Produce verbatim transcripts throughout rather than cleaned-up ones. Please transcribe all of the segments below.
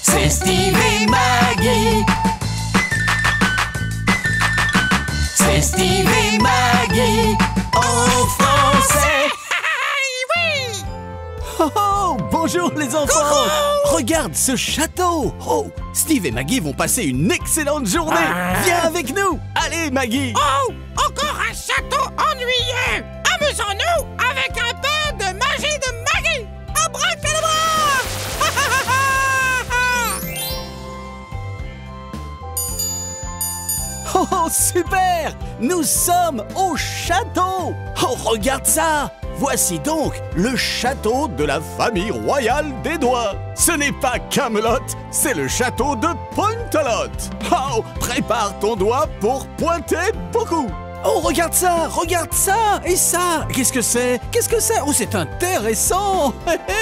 c'est Steve et Maggie. C'est Steve et Maggie en français. Oui. Oh, oh, bonjour les enfants. Coucou. Regarde ce château. Oh, Steve et Maggie vont passer une excellente journée. Ah. Viens avec nous. Allez Maggie. Oh, encore un château ennuyeux. Amusons-nous avec un peu de magie de Maggie. Abracadabra. Oh, oh, super. Nous sommes au château. Oh, regarde ça. Voici donc le château de la famille royale des doigts. Ce n'est pas Camelot, c'est le château de Pointelot. Oh, prépare ton doigt pour pointer beaucoup. Oh, regarde ça, regarde ça et ça. Qu'est-ce que c'est? Qu'est-ce que c'est? Oh, c'est intéressant.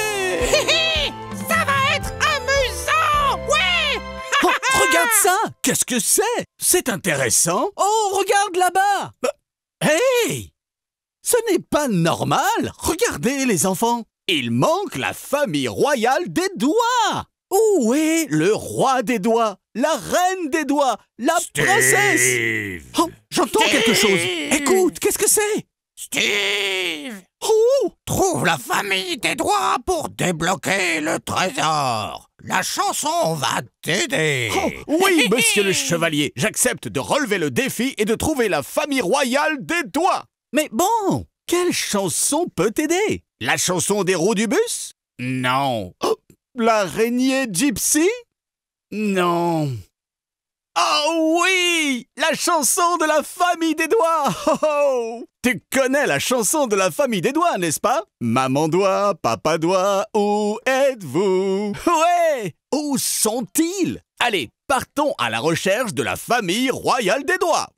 Ça va être amusant. Ouais. Oh, regarde ça. Qu'est-ce que c'est? C'est intéressant. Oh, regarde là-bas. Hey! Ce n'est pas normal. Regardez les enfants. Il manque la famille royale des doigts. Où est le roi des doigts, la reine des doigts, la Steve. princesse? Oh, j'entends quelque chose. Écoute, qu'est-ce que c'est? Steve, Oh, trouve la famille des doigts pour débloquer le trésor. La chanson va t'aider. oh, oui, monsieur le chevalier. J'accepte de relever le défi et de trouver la famille royale des doigts. Mais bon, quelle chanson peut t'aider? La chanson des roues du bus? Non. Oh, l'araignée gypsy? Non. Oh oui! La chanson de la famille des doigts! Oh, oh. Tu connais la chanson de la famille des doigts, n'est-ce pas? Maman doigt, papa doigt, où êtes-vous? Ouais! Où sont-ils? Allez, partons à la recherche de la famille royale des doigts.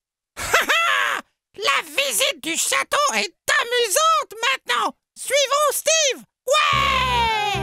La visite du château est amusante maintenant. Suivons Steve. Ouais.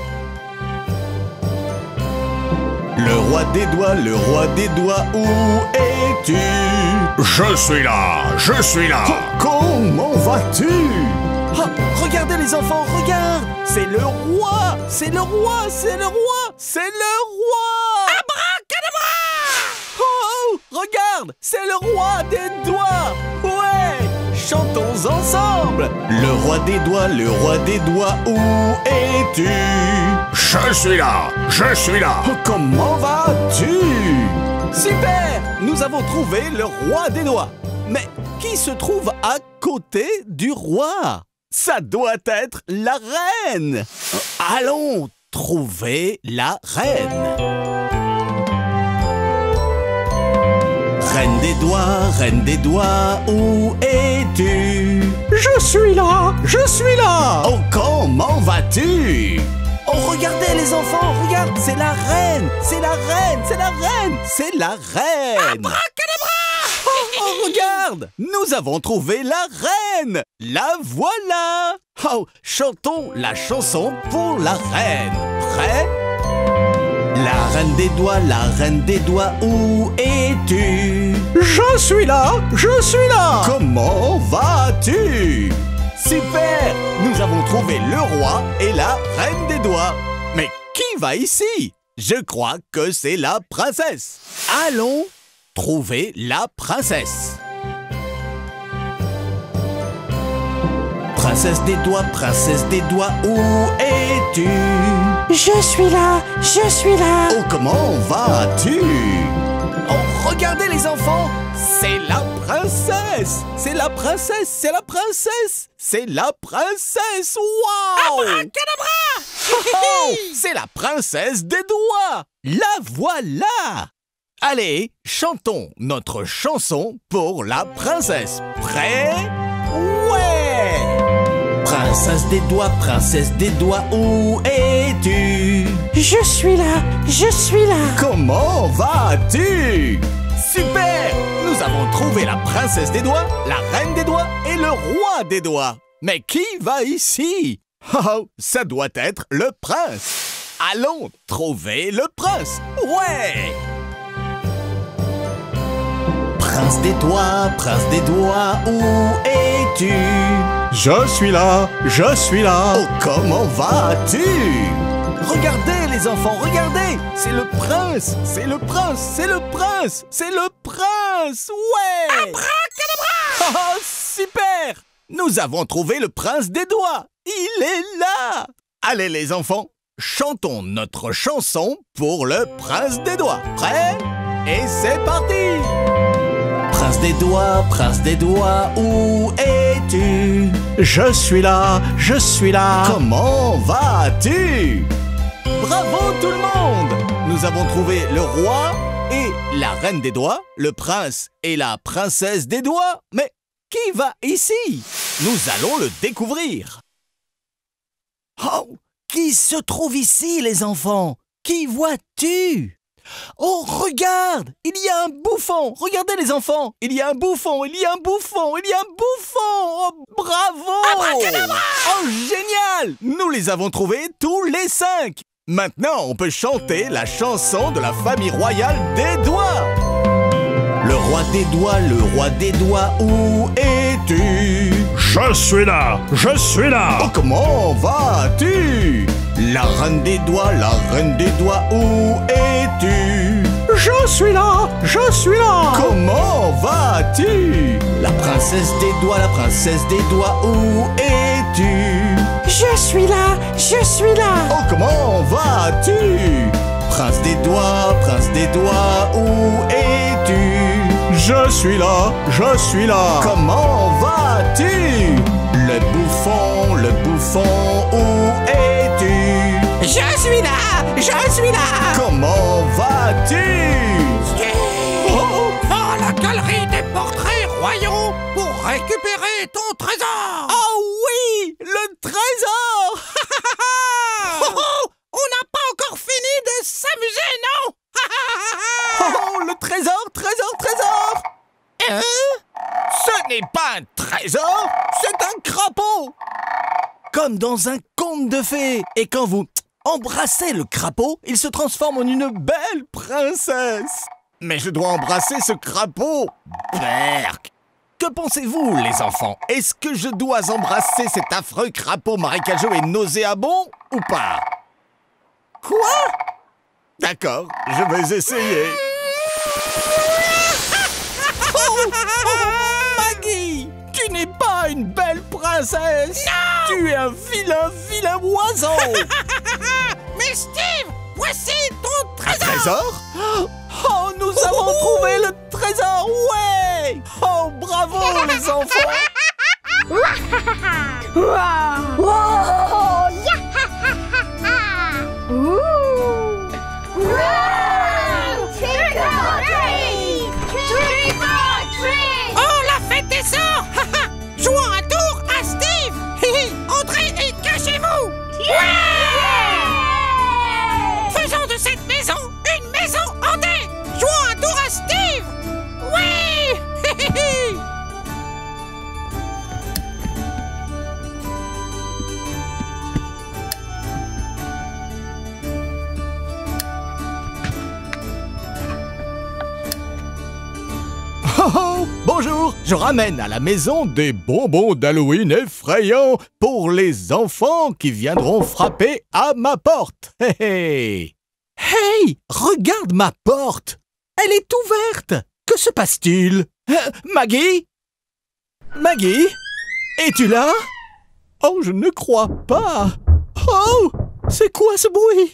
Le roi des doigts, le roi des doigts, où es-tu? Je suis là, je suis là. Oh, comment vas-tu? Oh, regardez les enfants, regarde! C'est le roi! C'est le roi! C'est le roi! C'est le roi! Abracadabra. Oh, regarde! C'est le roi des doigts! Ouais! Chantons ensemble! Le roi des doigts, le roi des doigts, où es-tu? Je suis là, je suis là. Oh, comment vas-tu? Super! Nous avons trouvé le roi des doigts. Mais qui se trouve à côté du roi? Ça doit être la reine. Allons trouver la reine. Reine des doigts, reine des doigts, où es-tu? Je suis là, je suis là. Oh, comment vas-tu? Oh, regardez les enfants, regarde, c'est la reine, c'est la reine, c'est la reine, c'est la reine. Abracadabra. Oh, oh, regarde, nous avons trouvé la reine. La voilà. Oh, chantons la chanson pour la reine. Prêt? La reine des doigts, la reine des doigts, où es-tu? Je suis là, je suis là. Comment vas-tu? Super! Nous avons trouvé le roi et la reine des doigts. Mais qui va ici? Je crois que c'est la princesse. Allons trouver la princesse. Princesse des doigts, princesse des doigts, où es-tu? Je suis là, je suis là. Oh, comment vas-tu? Oh, regardez les enfants, c'est la princesse. C'est la princesse, c'est la princesse. C'est la princesse, wow! Abracadabra. Oh, oh, c'est la princesse des doigts. La voilà. Allez, chantons notre chanson pour la princesse. Prêt? Ouais! Princesse des doigts, princesse des doigts, où es-tu? Je suis là, je suis là. Comment vas-tu? Super! Nous avons trouvé la princesse des doigts, la reine des doigts et le roi des doigts. Mais qui va ici? Oh, ça doit être le prince. Allons trouver le prince. Ouais! Prince des doigts, prince des doigts, où es-tu? Je suis là, je suis là. Oh, comment vas-tu? Regardez les enfants, regardez! C'est le prince! C'est le prince! C'est le prince! C'est le prince! Ouais! Abracadabra! Oh, super! Nous avons trouvé le prince des doigts! Il est là! Allez les enfants, chantons notre chanson pour le prince des doigts. Prêts? Et c'est parti! Prince des doigts, prince des doigts, où es-tu? Je suis là, je suis là. Comment vas-tu? Bravo tout le monde! Nous avons trouvé le roi et la reine des doigts, le prince et la princesse des doigts. Mais qui va ici? Nous allons le découvrir. Oh! Qui se trouve ici, les enfants? Qui vois-tu? Oh, regarde! Il y a un bouffon! Regardez, les enfants! Il y a un bouffon! Il y a un bouffon! Il y a un bouffon! Oh, bravo! Abracadabra! Oh, génial! Nous les avons trouvés tous les cinq! Maintenant, on peut chanter la chanson de la famille royale des doigts! Le roi des doigts, le roi des doigts, où es-tu? Je suis là, je suis là. Oh, comment vas-tu? La reine des doigts, la reine des doigts, où es-tu? Je suis là, je suis là. Comment vas-tu? La princesse des doigts, la princesse des doigts, où es-tu? Je suis là, je suis là. Oh, comment vas-tu? Prince des doigts, prince des doigts, où es-tu? Je suis là, je suis là. Comment vas-tu? Le bouffon, le bouffon, où es-tu? Je suis là! Je suis là! Comment vas-tu? Oh, dans la galerie des portraits royaux pour récupérer ton trésor! Oh oui! Le trésor! Oh, oh, on n'a pas encore fini de s'amuser, non? Oh, le trésor, trésor, trésor! Hein? Ce n'est pas un trésor, c'est un crapaud! Comme dans un conte de fées. Et quand vous embrassez le crapaud, il se transforme en une belle princesse. Mais je dois embrasser ce crapaud. Berk! Que pensez-vous, les enfants? Est-ce que je dois embrasser cet affreux crapaud marécageux et nauséabond ou pas? Quoi? D'accord, je vais essayer. Oh, oh, Maggie, tu n'es pas une belle princesse. Non! Tu es un vilain, vilain oiseau. Mais Steve, voici ton Un trésor! trésor? Oh, nous avons trouvé le trésor, ouais! Oh, bravo, les enfants! Oh, la fête des sorts! Jouons un tour à Steve! Entrez et cachez-vous! Faisons de cette maison une maison hantée! Jouons un tour à Steve! Oui! Oh, oh, bonjour, je ramène à la maison des bonbons d'Halloween effrayants pour les enfants qui viendront frapper à ma porte. Hey, hey. Hey, regarde ma porte. Elle est ouverte. Que se passe-t-il? Euh, Maggie? Maggie? Es-tu là? Oh, je ne crois pas. Oh, c'est quoi ce bruit?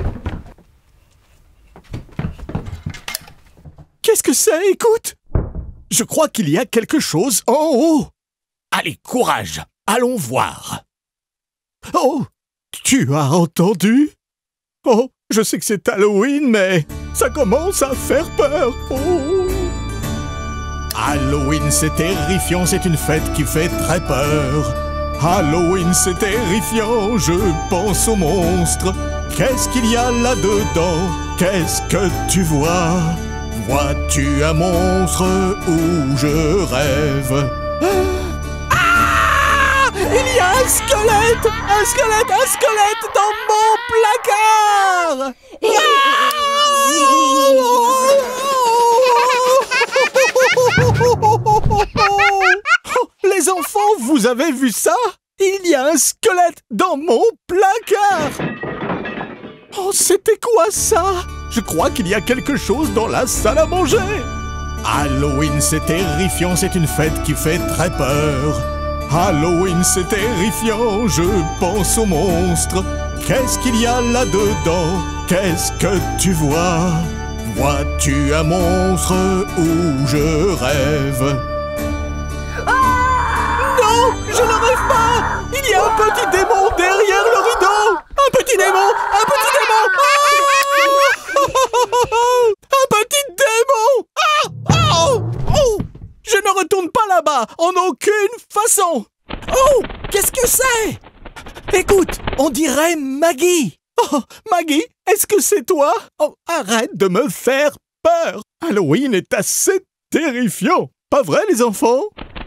Qu'est-ce que c'est? Écoute. Je crois qu'il y a quelque chose en haut. Allez, courage, allons voir. Oh, tu as entendu? Oh, je sais que c'est Halloween, mais ça commence à faire peur. Oh. Halloween, c'est terrifiant, c'est une fête qui fait très peur. Halloween, c'est terrifiant, je pense aux monstres. Qu'est-ce qu'il y a là-dedans? Qu'est-ce que tu vois? Vois-tu un monstre ou je rêve? Ah! Il y a un squelette! Un squelette! Un squelette dans mon placard! Les enfants, vous avez vu ça? Il y a un squelette dans mon placard! Oh, c'était quoi ça? Je crois qu'il y a quelque chose dans la salle à manger. Halloween, c'est terrifiant, c'est une fête qui fait très peur. Halloween, c'est terrifiant, je pense aux monstres. Qu'est-ce qu'il y a là-dedans? Qu'est-ce que tu vois? Vois-tu un monstre ou je rêve? Non, je ne rêve pas! Il y a un petit démon derrière le rideau! Un petit démon! Un petit démon! Ah! Un petit démon! Ah! Oh! Oh! Je ne retourne pas là-bas, en aucune façon! Oh! Qu'est-ce que c'est? Écoute, on dirait Maggie! Oh! Maggie, est-ce que c'est toi? Oh! Arrête de me faire peur! Halloween est assez terrifiant! Pas vrai, les enfants?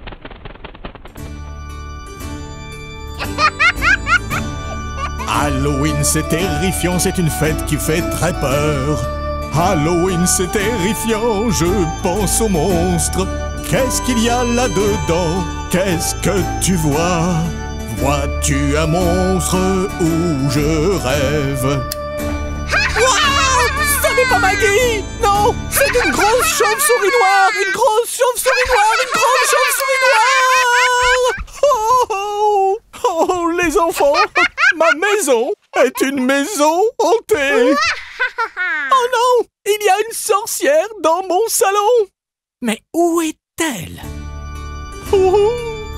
Halloween, c'est terrifiant, c'est une fête qui fait très peur. Halloween, c'est terrifiant, je pense aux monstres. Qu'est-ce qu'il y a là-dedans? Qu'est-ce que tu vois? Vois-tu un monstre ou je rêve? Wow! Ce n'est pas Maggie! Non! C'est une grosse chauve-souris noire! Une grosse chauve-souris noire! Une grosse chauve-souris noire! Oh, oh, oh, les enfants! Ma maison est une maison hantée! Oh non! Il y a une sorcière dans mon salon! Mais où est-elle? Oh.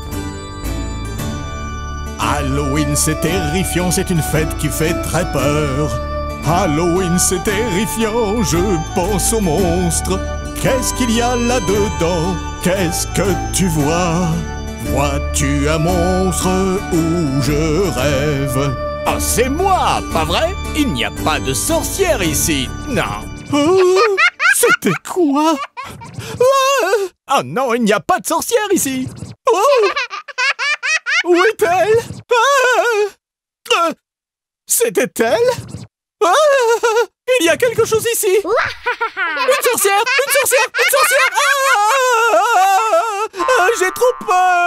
Halloween, c'est terrifiant, c'est une fête qui fait très peur. Halloween, c'est terrifiant, je pense aux monstres. Qu'est-ce qu'il y a là-dedans? Qu'est-ce que tu vois? Vois-tu un monstre ou je rêve? Ah, c'est moi, pas vrai? Il n'y a pas de sorcière ici, non. Oh, c'était quoi? Ah non, il n'y a pas de sorcière ici. Oh! Où est-elle? Ah! C'était elle? Ah! Il y a quelque chose ici! Une sorcière! Une sorcière! Une sorcière! Ah! Ah! J'ai trop peur!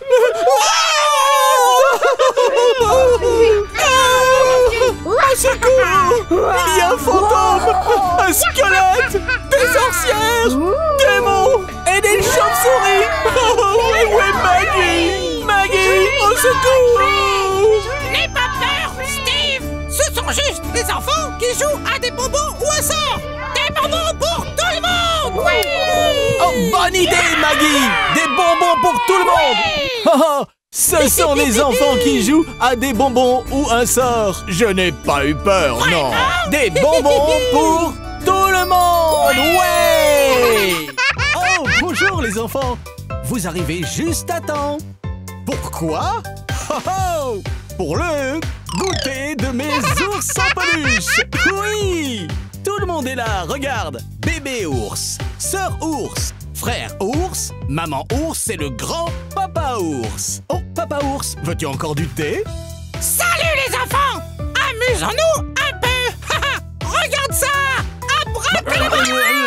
Au secours! Il y a un fantôme! Un squelette! Des sorcières! Démons! Et des chauves-souris! Oh, où est Maggie? Maggie! Au secours! N'aie pas peur, Steve! Ce sont juste des enfants qui jouent à des bonbons ou à ça! Des bonbons pour tout le monde! Oui! Oh, bonne idée, Maggie! Des bonbons pour tout le monde! Oh, oh, ce sont des enfants qui jouent à des bonbons ou un sort. Je n'ai pas eu peur, non. Des bonbons pour tout le monde! Ouais! Oh, bonjour les enfants! Vous arrivez juste à temps. Pourquoi? Oh, oh, pour le goûter de mes ours en peluche! Oui! Tout le monde est là, regarde! Bébé ours, sœur ours, frère ours, maman ours et le grand papa ours. Oh, papa ours, veux-tu encore du thé? Salut les enfants! Amusons-nous un peu! Regarde ça! Abracadabra!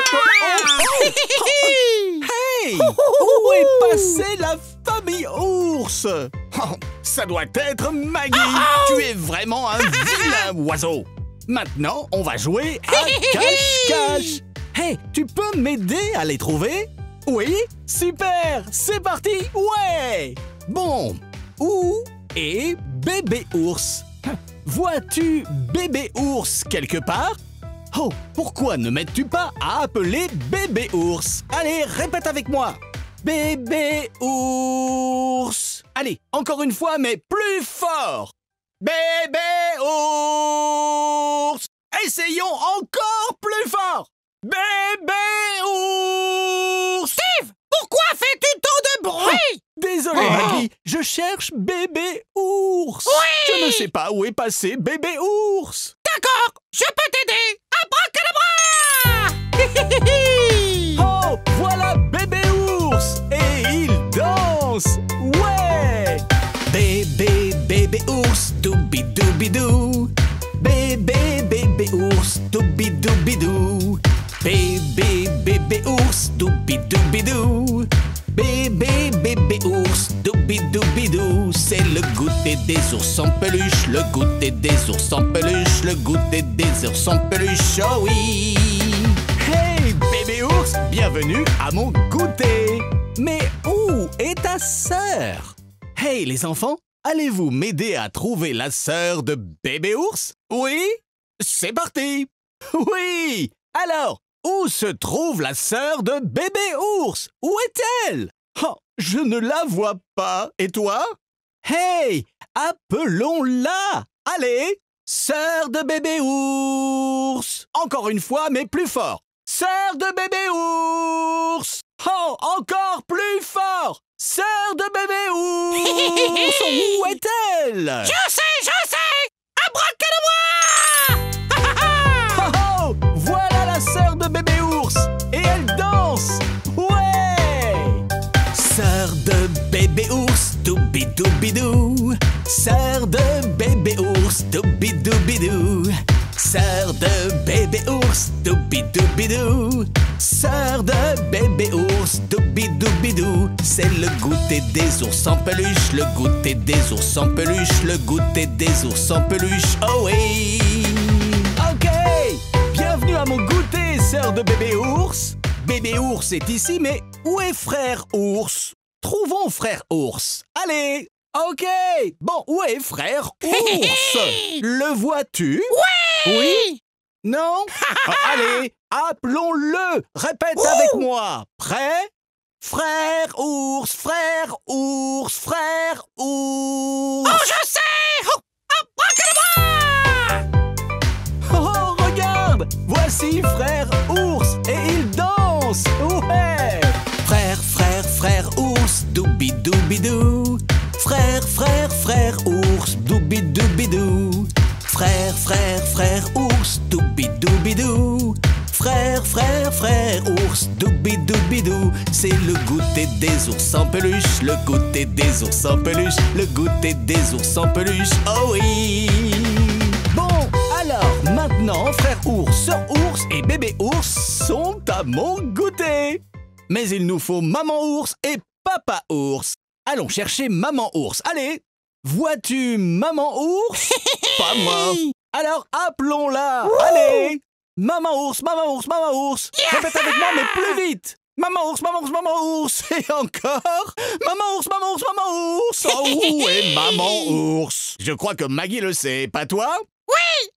Hey! Où est passée la famille ours? Oh, ça doit être Maggie! Oh! Tu es vraiment un vilain oiseau! Maintenant, on va jouer à cache-cache! Hey, tu peux m'aider à les trouver? Oui? Super! C'est parti! Ouais! Bon, où est bébé ours? Vois-tu bébé ours quelque part? Oh, pourquoi ne m'aides-tu pas à appeler bébé ours? Allez, répète avec moi! Bébé ours! Allez, encore une fois, mais plus fort! Bébé ours! Essayons encore plus fort! Bébé ours! Steve! Pourquoi fais-tu tant de bruit? Désolé, Maggie, je cherche bébé ours! Oui! Je ne sais pas où est passé bébé ours! D'accord, je peux t'aider! Abracadabra! Oh, voilà bébé ours! Et il danse! Ouais! Bébé, bébé ours, doubi-doubi-dou. Bébé, bébé ours, doubi-doubi-dou. Bébé, bébé ours, doubi-doubi-dou. Bébé, bébé ours, doubi-doubi-dou. C'est le goûter des ours en peluche, le goûter des ours en peluche, le goûter des ours en peluche, oh oui! Hey, bébé ours, bienvenue à mon goûter! Mais où est ta sœur? Hey, les enfants, allez-vous m'aider à trouver la sœur de bébé ours? Oui? C'est parti! Oui! Alors, où se trouve la sœur de bébé ours? Où est-elle? Oh, je ne la vois pas. Et toi? Hey! Appelons-la! Allez! Sœur de bébé ours! Encore une fois, mais plus fort! Sœur de bébé ours! Oh, encore plus fort! Sœur de bébé ours! Où est-elle? Je sais, je sais! Abracadabra! Oh, oh! Voilà la sœur de bébé ours! Et elle danse! Ouais! Sœur de bébé ours, doubi-doubi-dou. Sœur de bébé ours, doubi-doubi-dou. Sœur de bébé ours, doubi-doubi-dou. Sœur de bébé ours, doubi-doubi-dou. C'est le goûter des ours en peluche, le goûter des ours en peluche, le goûter des ours en peluche, oh oui! Ok! Bienvenue à mon goûter, sœur de bébé ours. Bébé ours est ici, mais où est frère ours? Trouvons frère ours. Allez! Ok! Bon, où est frère ours? Le vois-tu? Oui! Oui? Non? Ah, allez, appelons-le! Répète Ouh! Avec moi. Prêt? Frère ours, frère ours, frère ours. Oh, je sais! Oh, abracadabra! Oh, regarde! Voici frère ours et il danse! Ouais! Frère, frère, frère ours, doubi-doubi-dou. Frère, frère, frère ours, doubi-doubi-dou. Frère, frère, frère ours, doubi-doubi-dou. Frère, frère, frère ours, doubi-doubi-dou. C'est le goûter des ours en peluche, le goûter des ours en peluche, le goûter des ours en peluche, oh oui! Bon, alors, maintenant, frère ours, sœur ours et bébé ours sont à mon goûter. Mais il nous faut maman ours et papa ours. Allons chercher maman ours, allez! Vois-tu maman ours? Pas moi. Alors appelons-la. Allez! Maman ours, maman ours, maman ours. Répète avec moi, mais plus vite. Maman ours, maman ours, maman ours. Et encore. Maman ours, maman ours, maman ours. Oh, où est maman ours? Je crois que Maggie le sait, pas toi? Oui,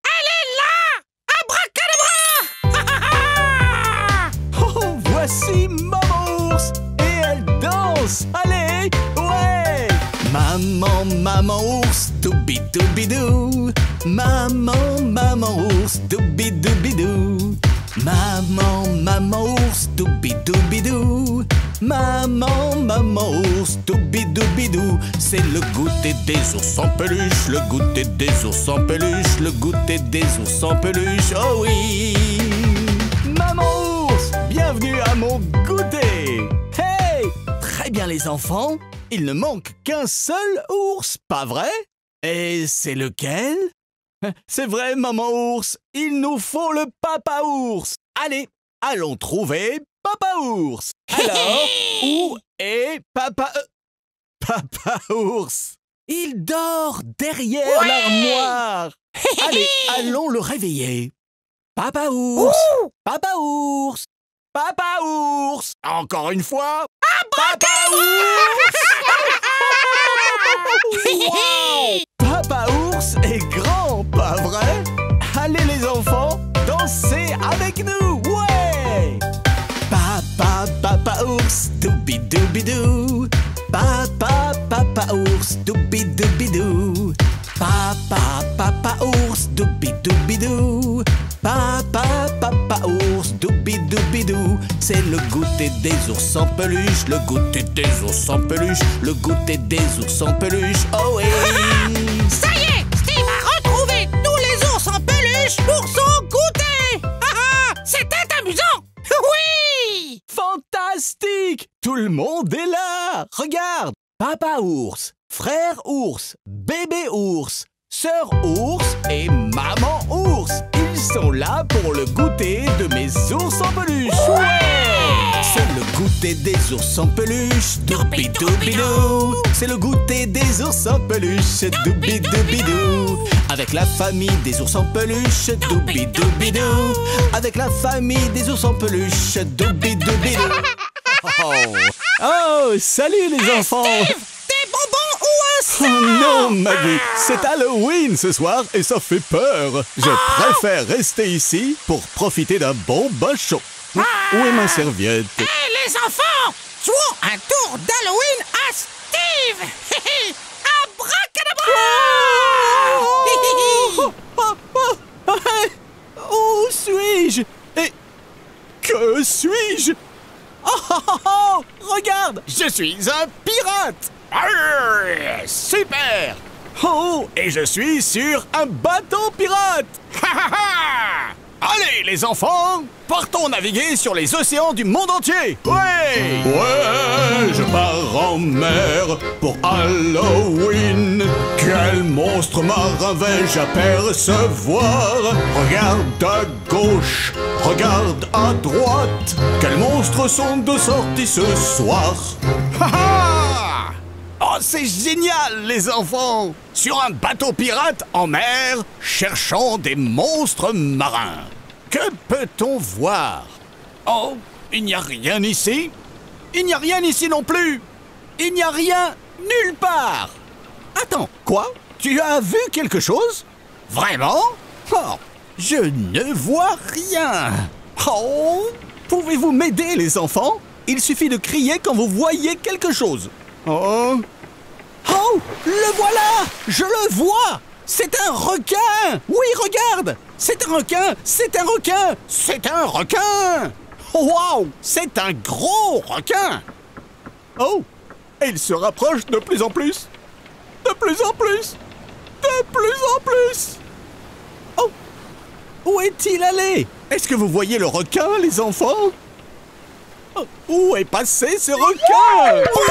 elle est là! Abracadabra! Oh, voici maman ours. Et elle danse. Allez! Ouais! Maman, maman ours, doubi-doubi-dou. Maman, maman ours, doubi-doubi-dou. Maman, maman ours, doubi-doubi-dou. Maman, maman ours, doubi-doubi-dou. C'est le goûter des ours en peluche, le goûter des ours en peluche, le goûter des ours en peluche, oh oui! Maman ours, bienvenue à mon goûter! Hey! Très bien les enfants, il ne manque qu'un seul ours, pas vrai? Et c'est lequel? C'est vrai, maman ours, il nous faut le papa ours. Allez, allons trouver papa ours. Alors, où est papa... Euh, papa ours? Il dort derrière ouais l'armoire. Allez, allons le réveiller. Papa ours, Ouh papa ours, papa ours. Encore une fois. Ah, papa ours. Wow! Papa ours est grand, pas vrai? Allez les enfants, dansez avec nous, ouais! Papa, papa ours, doubi-doubi-dou. Papa, papa ours, doubi-doubi-dou. Papa, papa ours, doubi-doubi-dou. Papa, papa ours, doubi-doubi-dou. C'est le goûter des ours en peluche, le goûter des ours en peluche, le goûter des ours en peluche, oh oui! Ça y est, Steve a retrouvé tous les ours en peluche pour son goûter. Ah, c'était amusant. Oui! Fantastique! Tout le monde est là! Regarde! Papa ours, frère ours, bébé ours, sœur ours et maman ours. Ils sont là pour le goûter de mes ours en peluche. Ouais! C'est le goûter goûter des ours en peluche. Doubidou-bidou. C'est le goûter des ours en peluche. Doubidou-bidou. Avec la famille des ours en peluche. Doubidou-bidou. Avec la famille des ours en peluche. Doubidou-bidou. Oh. Oh, salut les enfants. Steve, des bonbons ou un sac? Oh non, Maggie, c'est Halloween ce soir et ça fait peur. Je préfère rester ici pour profiter d'un bon bain chaud. Où est ma serviette? Hé, hey, les enfants, jouons un tour d'Halloween à Steve. Abracadabra. Où suis-je? Et que suis-je? Oh, oh, oh, oh, regarde, je suis un pirate. Arr, super. Oh, et je suis sur un bateau pirate. Allez, les enfants, partons naviguer sur les océans du monde entier. Ouais. Ouais, je pars en mer pour Halloween. Quel monstre marin vais-je apercevoir? Regarde à gauche, regarde à droite. Quels monstres sont de sortie ce soir? Ha ha! Oh, c'est génial, les enfants! Sur un bateau pirate en mer, cherchons des monstres marins. Que peut-on voir? Oh, il n'y a rien ici. Il n'y a rien ici non plus. Il n'y a rien nulle part. Attends, quoi? Tu as vu quelque chose? Vraiment? Oh, je ne vois rien. Oh, pouvez-vous m'aider, les enfants? Il suffit de crier quand vous voyez quelque chose. Oh. Oh, le voilà! Je le vois! C'est un requin! Oui, regarde! C'est un requin! C'est un requin! C'est un requin! Waouh! C'est un gros requin! Oh! Et il se rapproche de plus en plus! De plus en plus! De plus en plus! Oh! Où est-il allé? Est-ce que vous voyez le requin, les enfants? Oh, où est passé ce requin? Oh!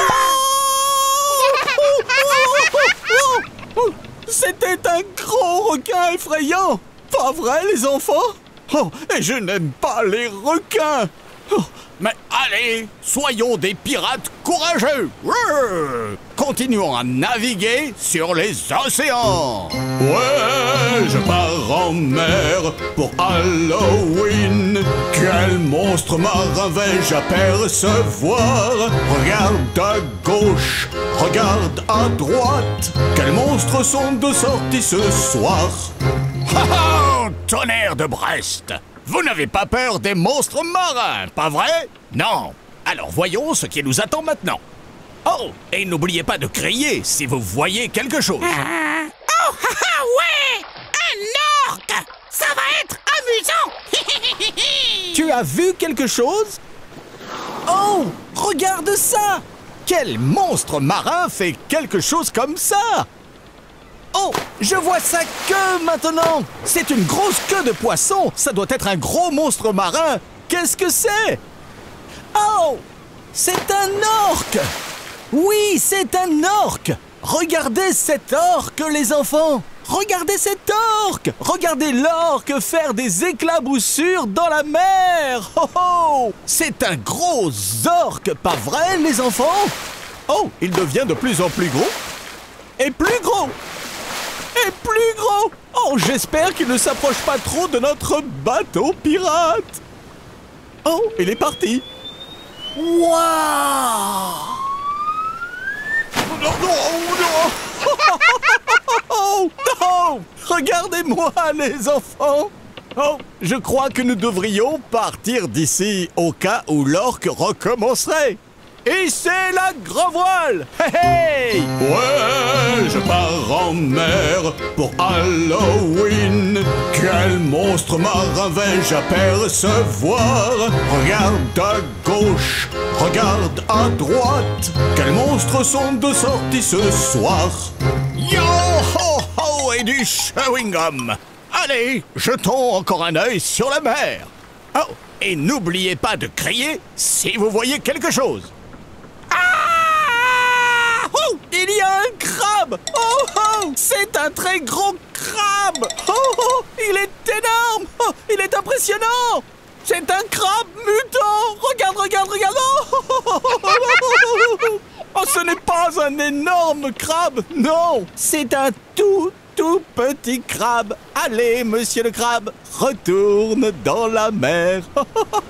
C'était un gros requin effrayant! Pas vrai, les enfants? Oh, et je n'aime pas les requins! Oh, mais allez, soyons des pirates courageux! Continuons à naviguer sur les océans! Ouais, je pars en mer pour Halloween. Quel monstre marin vais-je apercevoir? Regarde à gauche, regarde à droite. Quels monstres sont de sortie ce soir? Ha ha! Tonnerre de Brest! Vous n'avez pas peur des monstres marins, pas vrai? Non. Alors voyons ce qui nous attend maintenant. Oh, et n'oubliez pas de crier si vous voyez quelque chose. Ah. Oh, ha, ha, ouais! Un orque! Ça va être amusant! Tu as vu quelque chose? Oh, regarde ça! Quel monstre marin fait quelque chose comme ça? Oh, je vois sa queue maintenant! C'est une grosse queue de poisson! Ça doit être un gros monstre marin! Qu'est-ce que c'est? Oh! C'est un orque! Oui, c'est un orque! Regardez cet orque, les enfants! Regardez cet orque! Regardez l'orque faire des éclaboussures dans la mer! Oh oh! C'est un gros orque, pas vrai, les enfants? Oh, il devient de plus en plus gros! Et plus gros! Et plus gros! Oh, j'espère qu'il ne s'approche pas trop de notre bateau pirate! Oh, il est parti! Waouh! Non, non, non! Oh, non! Regardez-moi, les enfants! Oh, je crois que nous devrions partir d'ici au cas où l'orque recommencerait. Et c'est la grand voile! Hey, hey! Ouais, je pars en mer pour Halloween. Quel monstre marin vais-je apercevoir? Regarde à gauche, regarde à droite. Quels monstres sont de sortie ce soir? Yo ho ho et du chewing-gum! Allez, jetons encore un œil sur la mer. Oh, et n'oubliez pas de crier si vous voyez quelque chose. Ah! Oh, il y a un crabe! Oh, oh, c'est un très gros crabe! Oh, oh, il est énorme! Oh, il est impressionnant! C'est un crabe mutant! Regarde, regarde, regarde! Oh, ce n'est pas un énorme crabe! Non! C'est un tout, tout petit crabe! Allez, monsieur le crabe, retourne dans la mer! Oh,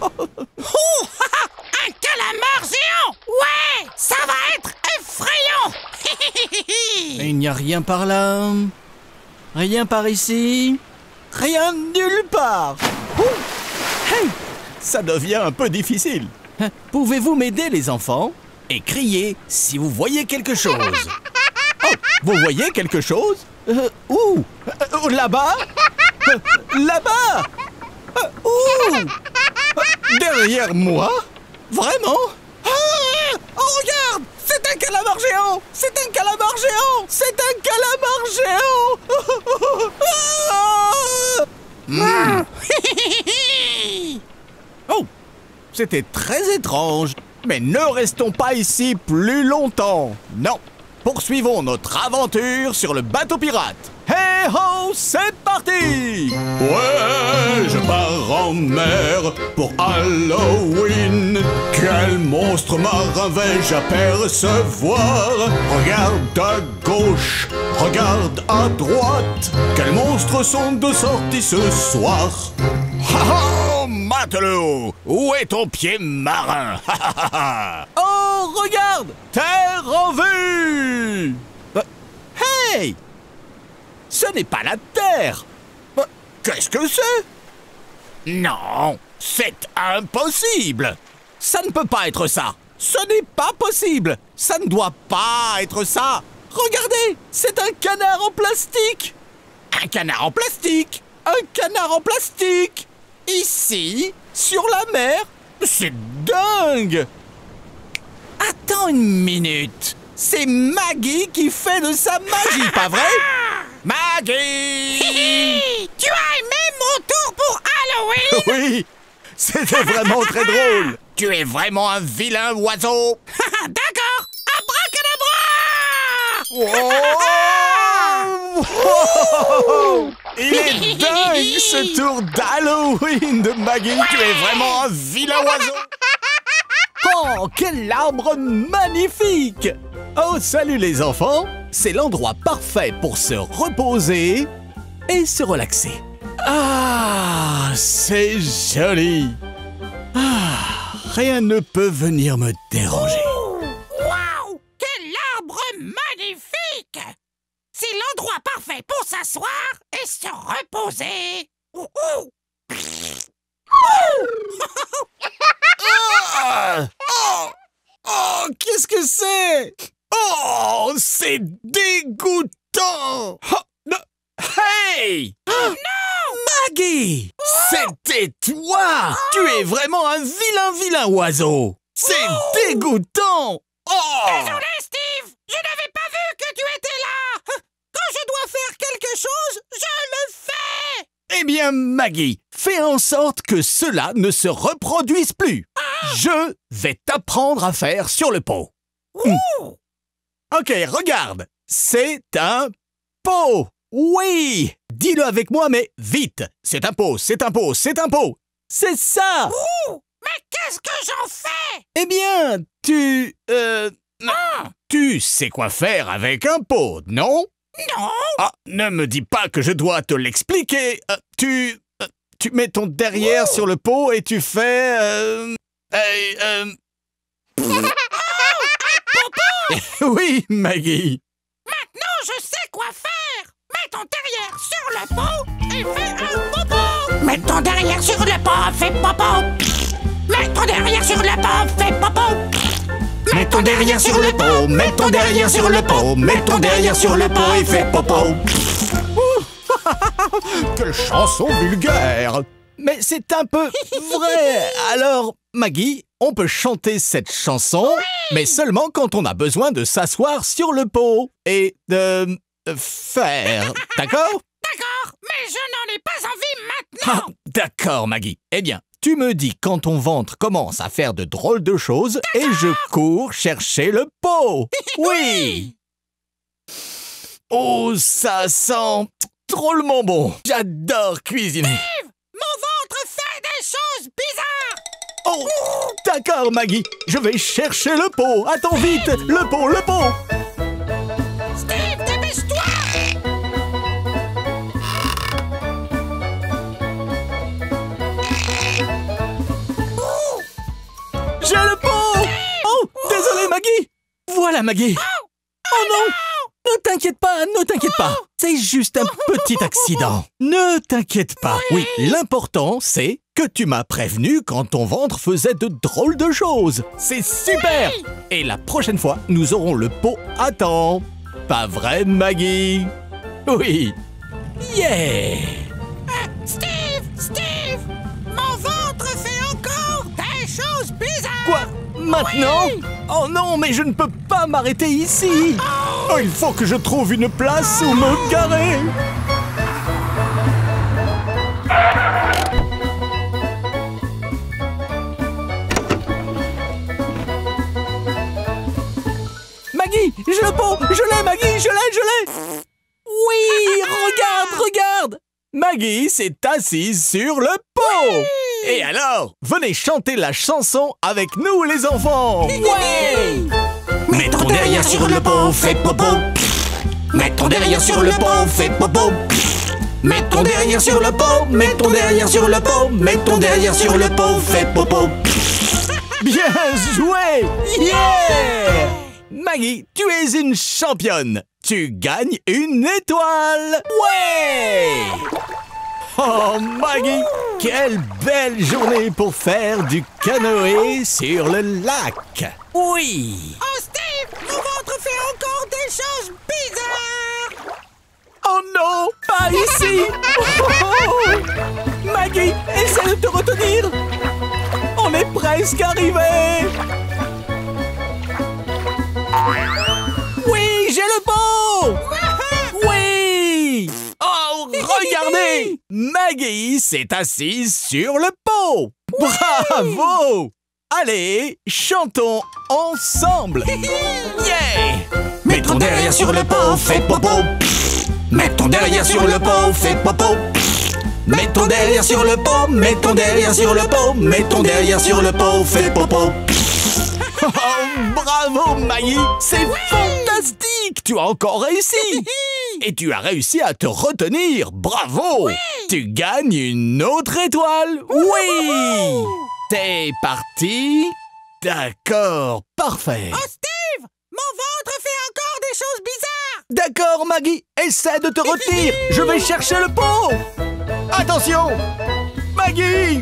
un calamar géant! Ouais! Ça va être effrayant! Il n'y a rien par là. Rien par ici. Rien nulle part. Ouh. Hey, ça devient un peu difficile. Pouvez-vous m'aider, les enfants, et crier si vous voyez quelque chose? Oh, vous voyez quelque chose? euh, Où? euh, Là-bas? euh, Là-bas? euh, Où? euh, Derrière moi? Vraiment? Ah! Oh, regarde! C'est un calamar géant! C'est un calamar géant! C'est un calamar géant! Ah! Mm. Oh! C'était très étrange. Mais ne restons pas ici plus longtemps. Non. Poursuivons notre aventure sur le bateau pirate. Hey ho, c'est parti! Ouais, je pars en mer pour Halloween. Quel monstre marin vais-je apercevoir? Regarde à gauche, regarde à droite. Quels monstres sont de sortie ce soir? Oh, matelot! Où est ton pied marin? Oh, regarde! Terre en vue! Euh, hey! Ce n'est pas la Terre! Euh, Qu'est-ce que c'est? Non, c'est impossible! Ça ne peut pas être ça! Ce n'est pas possible! Ça ne doit pas être ça! Regardez! C'est un canard en plastique! Un canard en plastique! Un canard en plastique! Ici, sur la mer? C'est dingue! Attends une minute! C'est Maggie qui fait de sa magie, pas vrai? Maggie! Tu as aimé mon tour pour Halloween? Oui! C'était vraiment très drôle! Tu es vraiment un vilain oiseau! D'accord! Abracadabra! Oh! Il est dingue, ce tour d'Halloween de Maggie! Ouais! Tu es vraiment un vilain oiseau! Oh, quel arbre magnifique! Oh, salut les enfants! C'est l'endroit parfait pour se reposer et se relaxer. Ah, c'est joli! Ah, rien ne peut venir me déranger. Waouh! Quel arbre magnifique! C'est l'endroit parfait pour s'asseoir et se reposer. Ouh, ouh. Ah! Oh! Oh! Qu'est-ce que c'est? Oh! C'est dégoûtant! Oh, no. Hey! Oh non! Maggie! Oh! C'était toi! Oh! Tu es vraiment un vilain, vilain oiseau! C'est oh! dégoûtant! Oh! Désolé, Steve! Je n'avais pas vu que tu étais là! Quand je dois faire quelque chose, je le fais! Eh bien, Maggie, fais en sorte que cela ne se reproduise plus. Ah! Je vais t'apprendre à faire sur le pot. Mmh. Ok, regarde. C'est un pot. Oui. Dis-le avec moi, mais vite. C'est un pot, c'est un pot, c'est un pot. C'est ça. Ouh, mais qu'est-ce que j'en fais? Eh bien, tu... Euh... Ah. Tu sais quoi faire avec un pot, non? Non. Ah, ne me dis pas que je dois te l'expliquer. Euh, tu... Euh, tu mets ton derrière oh. sur le pot et tu fais... Euh... Euh... euh... Oh, un popo. Oui, Maggie. Maintenant, je sais quoi faire. Mets ton derrière sur le pot et fais un popo. Mets ton derrière sur le pot, fais popo. Mets ton derrière sur le pot, fais popo. Mets ton derrière sur le pot, mets ton derrière sur le pot, mets ton derrière sur le pot et fais popo. Quelle chanson vulgaire! Mais c'est un peu vrai. Alors, Maggie, on peut chanter cette chanson, oui, mais seulement quand on a besoin de s'asseoir sur le pot et de faire. D'accord? D'accord, mais je n'en ai pas envie maintenant. Ah, d'accord, Maggie. Eh bien, tu me dis quand ton ventre commence à faire de drôles de choses et je cours chercher le pot. Oui. Oh, ça sent drôlement bon. J'adore cuisiner. Steve, mon ventre fait des choses bizarres. Oh, d'accord, Maggie. Je vais chercher le pot. Attends vite. Le pot, le pot. Steve, dépêche-toi! J'ai le pot. Oh, désolé, Maggie. Voilà, Maggie. Oh non. Ne t'inquiète pas, ne t'inquiète pas. C'est juste un petit accident. Ne t'inquiète pas. Oui, l'important, c'est que tu m'as prévenu quand ton ventre faisait de drôles de choses. C'est super. Et la prochaine fois, nous aurons le pot à temps. Pas vrai, Maggie? Oui. Yeah. Steve, Steve, mon ventre fait encore des choses bizarres. Quoi? Maintenant? Oui. Oh non, mais je ne peux pas m'arrêter ici. Oh, il faut que je trouve une place où me garer. Maggie, j'ai le pot. Je l'ai, Maggie, je l'ai, je l'ai. Oui, regarde, regarde. Maggie s'est assise sur le pot. Et alors, venez chanter la chanson avec nous, les enfants. Ouais. Mets ton derrière sur le pot, fais popo. Mets ton derrière sur le pot, fais popo. Mets ton derrière sur le pot, mets ton derrière sur le pot, mets ton derrière sur le pot, fais popo. Bien joué. Yeah. Maggie, tu es une championne. Tu gagnes une étoile. Ouais. Oh, Maggie, quelle belle journée pour faire du canoë sur le lac. Oui. Oh, Steve, mon ventre fait encore des choses bizarres. Oh non, pas ici. Oh. Maggie, essaie de te retenir. On est presque arrivé. Oui, j'ai le pot. Oui. Oh, regardez, Maggie s'est assise sur le pot. Bravo. Allez, chantons ensemble. Yeah. Mets ton derrière sur le pot, fais popo. Mets ton derrière sur le pot, fais popo. Mets ton derrière sur le pot, mets ton derrière sur le pot, mets ton derrière sur le pot, fais popo. Oh, bravo, Maggie. C'est fantastique. Tu as encore réussi. Et tu as réussi à te retenir. Bravo. Oui. Tu gagnes une autre étoile. Oui. C'est parti. D'accord, parfait. Oh, Steve, mon ventre fait encore des choses bizarres. D'accord, Maggie, essaie de te retenir. Je vais chercher le pot. Attention, Maggie.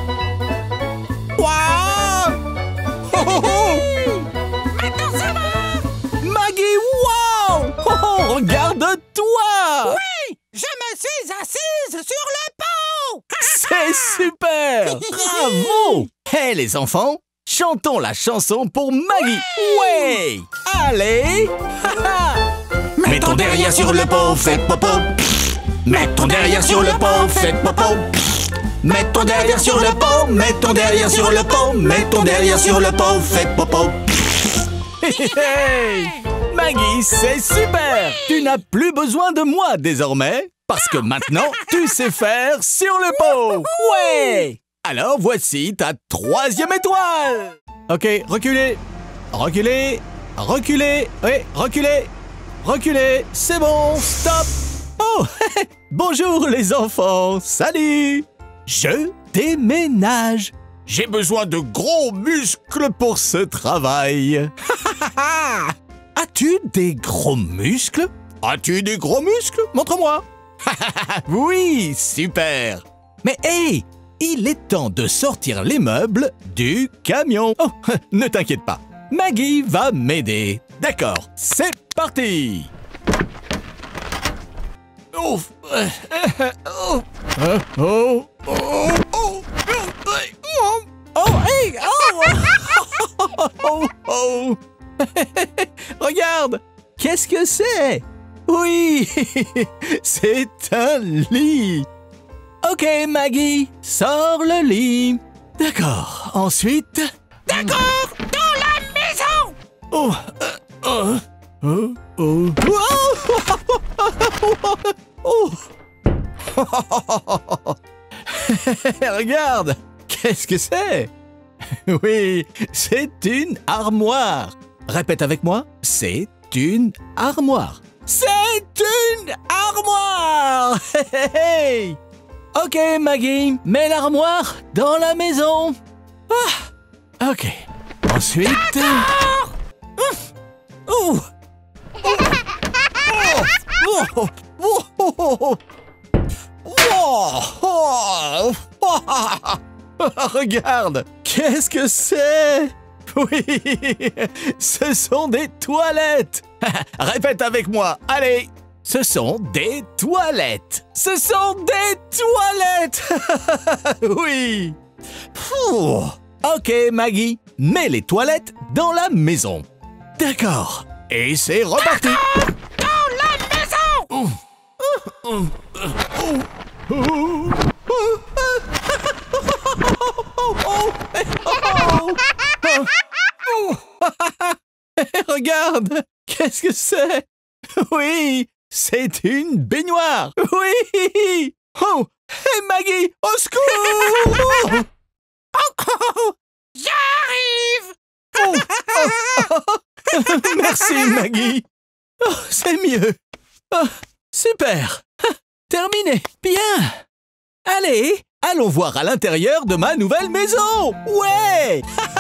Waouh. Oh, oh, oh. Maintenant, ça va. Maggie, waouh. Oh, oh, regarde-toi. Oui, je me suis assise sur le pot. C'est super. Bravo. Hé, hey, les enfants, chantons la chanson pour Maggie. Ouais. Allez. Mets ton derrière sur le pot, fais popo. Mets ton derrière sur le pot, fais popo. Mets ton derrière sur le pot, mets ton derrière sur le pot, mets ton derrière sur le pot, fais popo. Hey, Maggie, c'est super. Tu n'as plus besoin de moi désormais, parce que maintenant, tu sais faire sur le pot. Ouais. Alors, voici ta troisième étoile. Ok, reculez. Reculez. Reculez. Oui, reculez. Reculez. C'est bon, stop. Oh, bonjour les enfants. Salut. Je déménage. J'ai besoin de gros muscles pour ce travail. As-tu des gros muscles? As-tu des gros muscles? Montre-moi. Oui, super. Mais hé, hey, il est temps de sortir les meubles du camion. Oh, ne t'inquiète pas. Maggie va m'aider. D'accord, c'est parti. Ouf. Oh. Oh. Oh. Oh. Oh. Oh, hey. Oh. Oh. Oh. Regarde. Qu'est-ce que c'est? Oui. C'est un lit. Ok, Maggie. Sors le lit. D'accord. Ensuite. D'accord. Dans la maison. Oh. Oh. Oh. Oh. Oh. Oh. Regarde. Qu'est-ce que c'est? Oui, c'est une armoire. Répète avec moi, c'est une armoire. C'est une armoire. Hey, hey, hey. Ok, Maggie, mets l'armoire dans la maison. Ah, ok. Ensuite... Oh. Oh. Oh. Oh. Oh. Oh. Oh. Regarde, qu'est-ce que c'est? Oui, ce sont des toilettes. Répète avec moi, allez. Ce sont des toilettes. Ce sont des toilettes. Oui. Pouh. Ok, Maggie, mets les toilettes dans la maison. D'accord. Et c'est reparti. Dans la maison. Regarde, qu'est-ce que c'est? Oui, c'est une baignoire. Oui. Oh, hey Maggie, au secours. Oh, oh, oh, j'arrive. Oh, oh, oh. Merci Maggie. Oh, c'est mieux. Oh, super. Terminé. Bien. Allez, allons voir à l'intérieur de ma nouvelle maison. Ouais.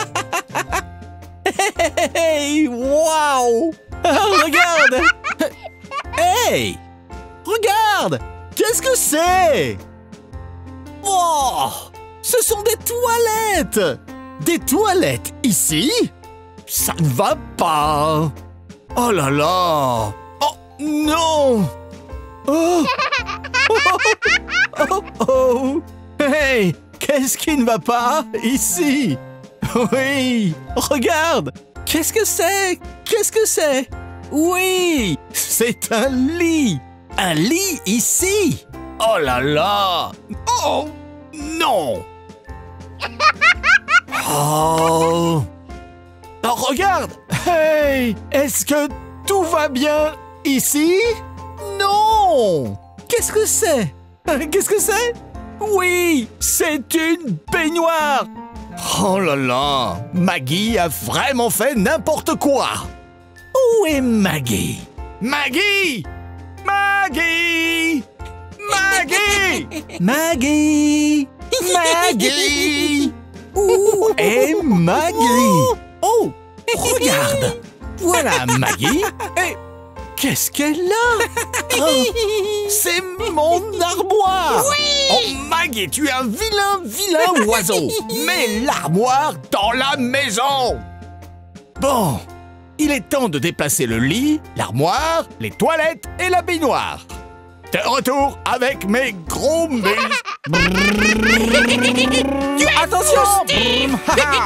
Hey, wow. Regarde. Hey, regarde. Qu'est-ce que c'est? Oh, ce sont des toilettes. Des toilettes ici? Ça ne va pas. Oh là là. Oh non. Oh. Oh, oh, oh. Hey, qu'est-ce qui ne va pas ici? Oui, regarde. Qu'est-ce que c'est? Qu'est-ce que c'est? Oui, c'est un lit. Un lit ici. Oh là là. Oh non. Oh. Oh, regarde. Hey, est-ce que tout va bien ici? Non. Qu'est-ce que c'est? Qu'est-ce que c'est? Oui, c'est une baignoire. Oh là là, Maggie a vraiment fait n'importe quoi. Où est Maggie? Maggie! Maggie! Maggie! Maggie! Maggie! Où est Maggie? Oh, regarde! Voilà Maggie. Et qu'est-ce qu'elle a? Oh, c'est mon armoire! Oui! Oh Maggie, tu es un vilain, vilain oiseau! Mets l'armoire dans la maison! Bon, il est temps de déplacer le lit, l'armoire, les toilettes et la baignoire. De retour avec mes gros mets. Tu es Attention, fou, Steve.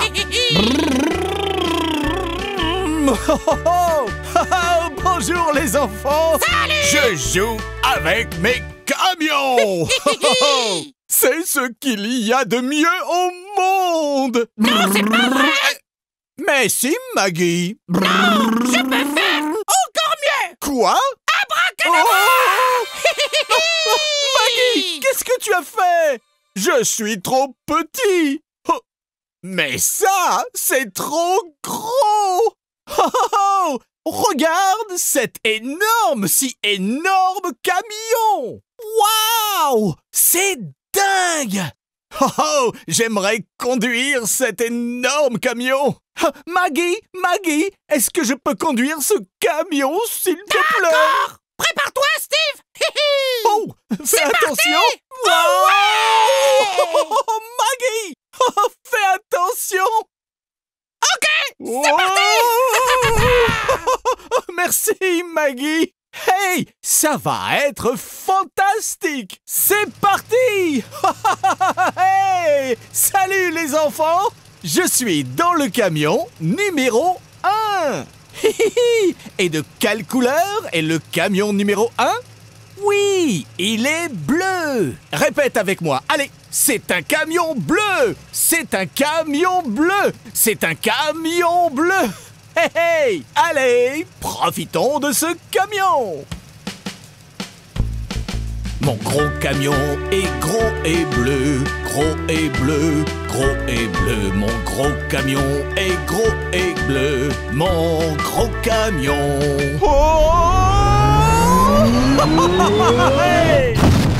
Oh, oh, oh. Oh, bonjour les enfants. Salut. Je joue avec mes camions. C'est ce qu'il y a de mieux au monde. Non, c'est pas vrai. Mais si, Maggie. Non, je peux faire encore mieux. Quoi? Abracadabra. Oh. Maggie, qu'est-ce que tu as fait? Je suis trop petit. Oh. Mais ça, c'est trop gros. Oh, oh, oh. Regarde cet énorme, si énorme camion. Waouh, c'est dingue. Oh, oh, j'aimerais conduire cet énorme camion. Ah, Maggie, Maggie, est-ce que je peux conduire ce camion, s'il te plaît? D'accord. Prépare-toi, Steve. Oh, fais attention. Oh, ouais. Oh, Maggie, oh, fais attention. Ok, c'est Oh. parti. Merci, Maggie. Hey, ça va être fantastique. C'est parti. Hey, salut les enfants. Je suis dans le camion numéro un. Et de quelle couleur est le camion numéro un? Oui, il est bleu. Répète avec moi, allez. C'est un camion bleu. C'est un camion bleu. C'est un camion bleu. Hey, hey, allez, profitons de ce camion. Mon gros camion est gros et bleu, gros et bleu, gros et bleu. Mon gros camion est gros et bleu, mon gros camion. Oh hey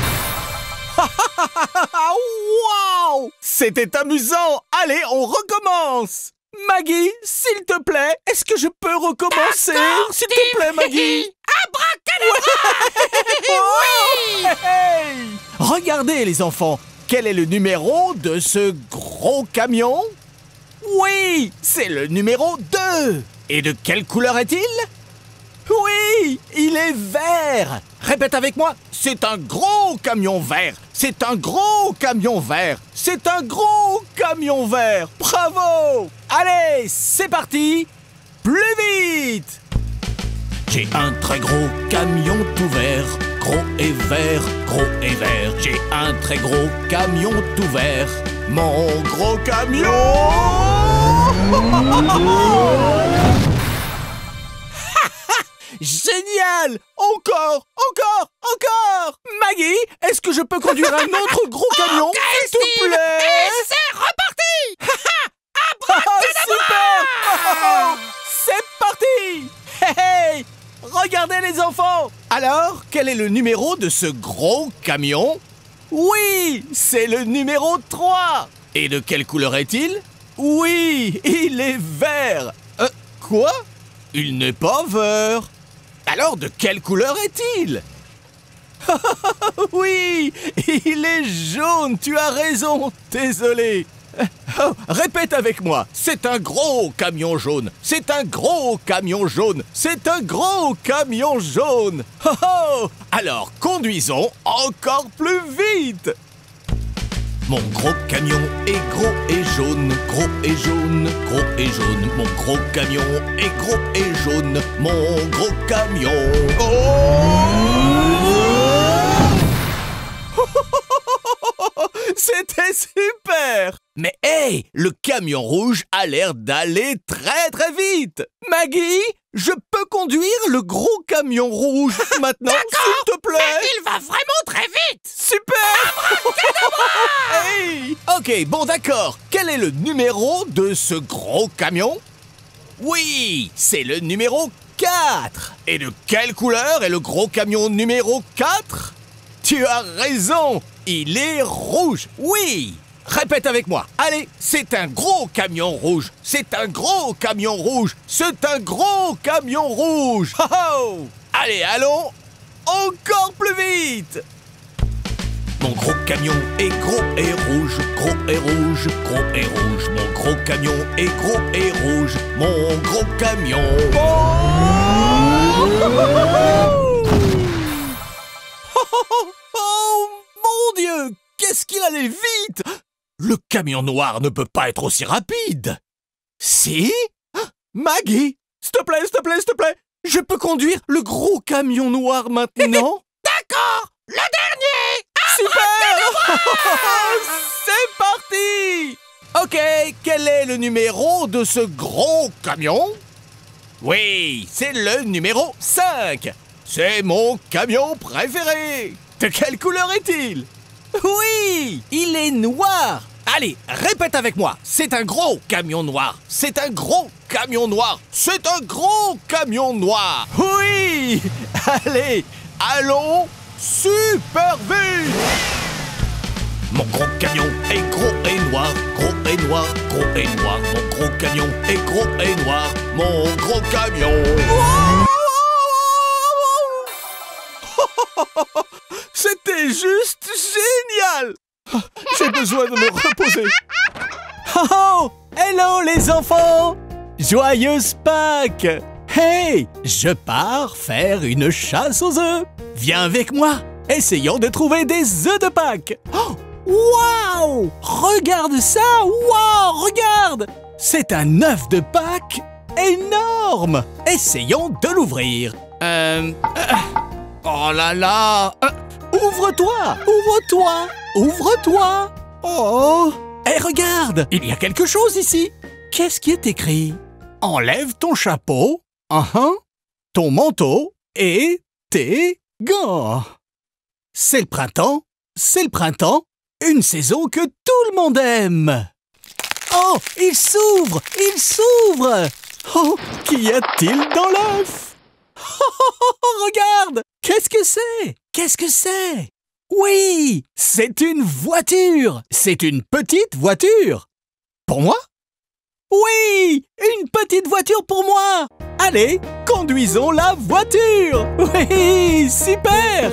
wow! C'était amusant! Allez, on recommence! Maggie, s'il te plaît, est-ce que je peux recommencer? S'il te plaît, Maggie! Abracadabra! Oui! Hey, hey! Regardez, les enfants, quel est le numéro de ce gros camion? Oui, c'est le numéro deux. Et de quelle couleur est-il? Oui, il est vert. Répète avec moi, c'est un gros camion vert. C'est un gros camion vert. C'est un gros camion vert. Bravo! Allez, c'est parti. Plus vite! J'ai un très gros camion tout vert, gros et vert, gros et vert. J'ai un très gros camion tout vert, mon gros camion. Génial! Encore, encore, encore! Maggie, est-ce que je peux conduire un autre gros camion, okay, s'il te Steve, plaît? et c'est reparti! Oh, super! Oh, c'est parti! Hey, hey! Regardez les enfants! Alors, quel est le numéro de ce gros camion? Oui, c'est le numéro trois! Et de quelle couleur est-il? Oui, il est vert! Euh, quoi? Il n'est pas vert! Alors, de quelle couleur est-il? Oui, il est jaune, tu as raison, désolé. Oh, répète avec moi, c'est un gros camion jaune, c'est un gros camion jaune, c'est un gros camion jaune. Oh, oh. Alors, conduisons encore plus vite. Mon gros camion est gros et jaune, gros et jaune, gros et jaune. Mon gros camion est gros et jaune, mon gros camion. Oh! C'était super! Mais hey, le camion rouge a l'air d'aller très très vite. Maggie, je peux conduire le gros camion rouge maintenant, s'il te plaît? Mais il va vraiment très vite! Super! Hey! Ok, bon d'accord. Quel est le numéro de ce gros camion? Oui, c'est le numéro quatre. Et de quelle couleur est le gros camion numéro quatre? Tu as raison, il est rouge, oui. Répète avec moi. Allez, c'est un gros camion rouge. C'est un gros camion rouge. C'est un gros camion rouge. Oh, oh. Allez, allons encore plus vite. Mon gros camion est gros et rouge, gros et rouge, gros et rouge. Mon gros camion est gros et rouge, mon gros camion. Oh, oh mon Dieu, qu'est-ce qu'il allait vite! Le camion noir ne peut pas être aussi rapide. Si? Maggie, s'il te plaît, s'il te plaît, s'il te plaît, je peux conduire le gros camion noir maintenant? D'accord, le dernier! Super! C'est parti! Ok, quel est le numéro de ce gros camion? Oui, c'est le numéro cinq. C'est mon camion préféré. De quelle couleur est-il? Oui, il est noir. Allez, répète avec moi. C'est un gros camion noir. C'est un gros camion noir. C'est un gros camion noir. Oui! Allez, allons super vite! Mon gros camion est gros et noir, gros et noir, gros et noir. Mon gros camion est gros et noir, mon gros camion. C'était juste génial! J'ai besoin de me reposer. Oh, oh! Hello les enfants! Joyeuse Pâques! Hey! Je pars faire une chasse aux œufs! Viens avec moi! Essayons de trouver des œufs de Pâques! Oh! Waouh! Regarde ça! Waouh! Regarde! C'est un œuf de Pâques énorme! Essayons de l'ouvrir. Euh... euh oh là là! euh, Ouvre-toi! Ouvre-toi! Ouvre-toi! Oh! Hé, hey, regarde! Il y a quelque chose ici! Qu'est-ce qui est écrit? Enlève ton chapeau, uh-huh, ton manteau et tes gants. C'est le printemps, c'est le printemps, Une saison que tout le monde aime. Oh, il s'ouvre, il s'ouvre. Oh, qu'y a-t-il dans l'œuf? Oh, oh, oh, oh, regarde. Qu'est-ce que c'est? Qu'est-ce que c'est? Oui, c'est une voiture. C'est une petite voiture. Pour moi? Oui, une petite voiture pour moi. Allez, conduisons la voiture. Oui, super.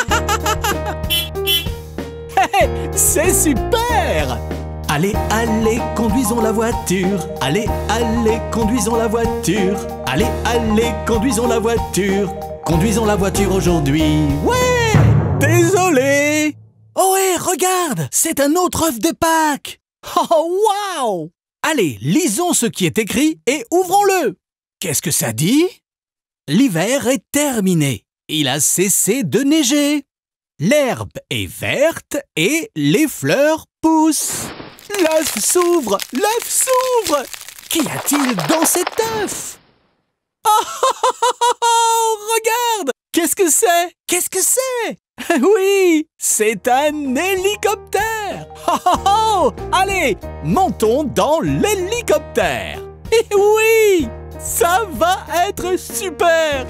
C'est super. Allez, allez, conduisons la voiture. Allez, allez, conduisons la voiture. Allez, allez, conduisons la voiture. Conduisons la voiture aujourd'hui. Ouais. Désolé. Oh, hé, regarde, c'est un autre œuf de Pâques. Oh, waouh. Allez, lisons ce qui est écrit et ouvrons-le. Qu'est-ce que ça dit? L'hiver est terminé. Il a cessé de neiger. L'herbe est verte et les fleurs poussent. L'œuf s'ouvre, l'œuf s'ouvre. Qu'y a-t-il dans cet œuf? Oh, oh, oh, oh, oh, regarde! Qu'est-ce que c'est? Qu'est-ce que c'est? Oui, c'est un hélicoptère. Oh, oh, oh. Allez, montons dans l'hélicoptère. Oui, ça va être super.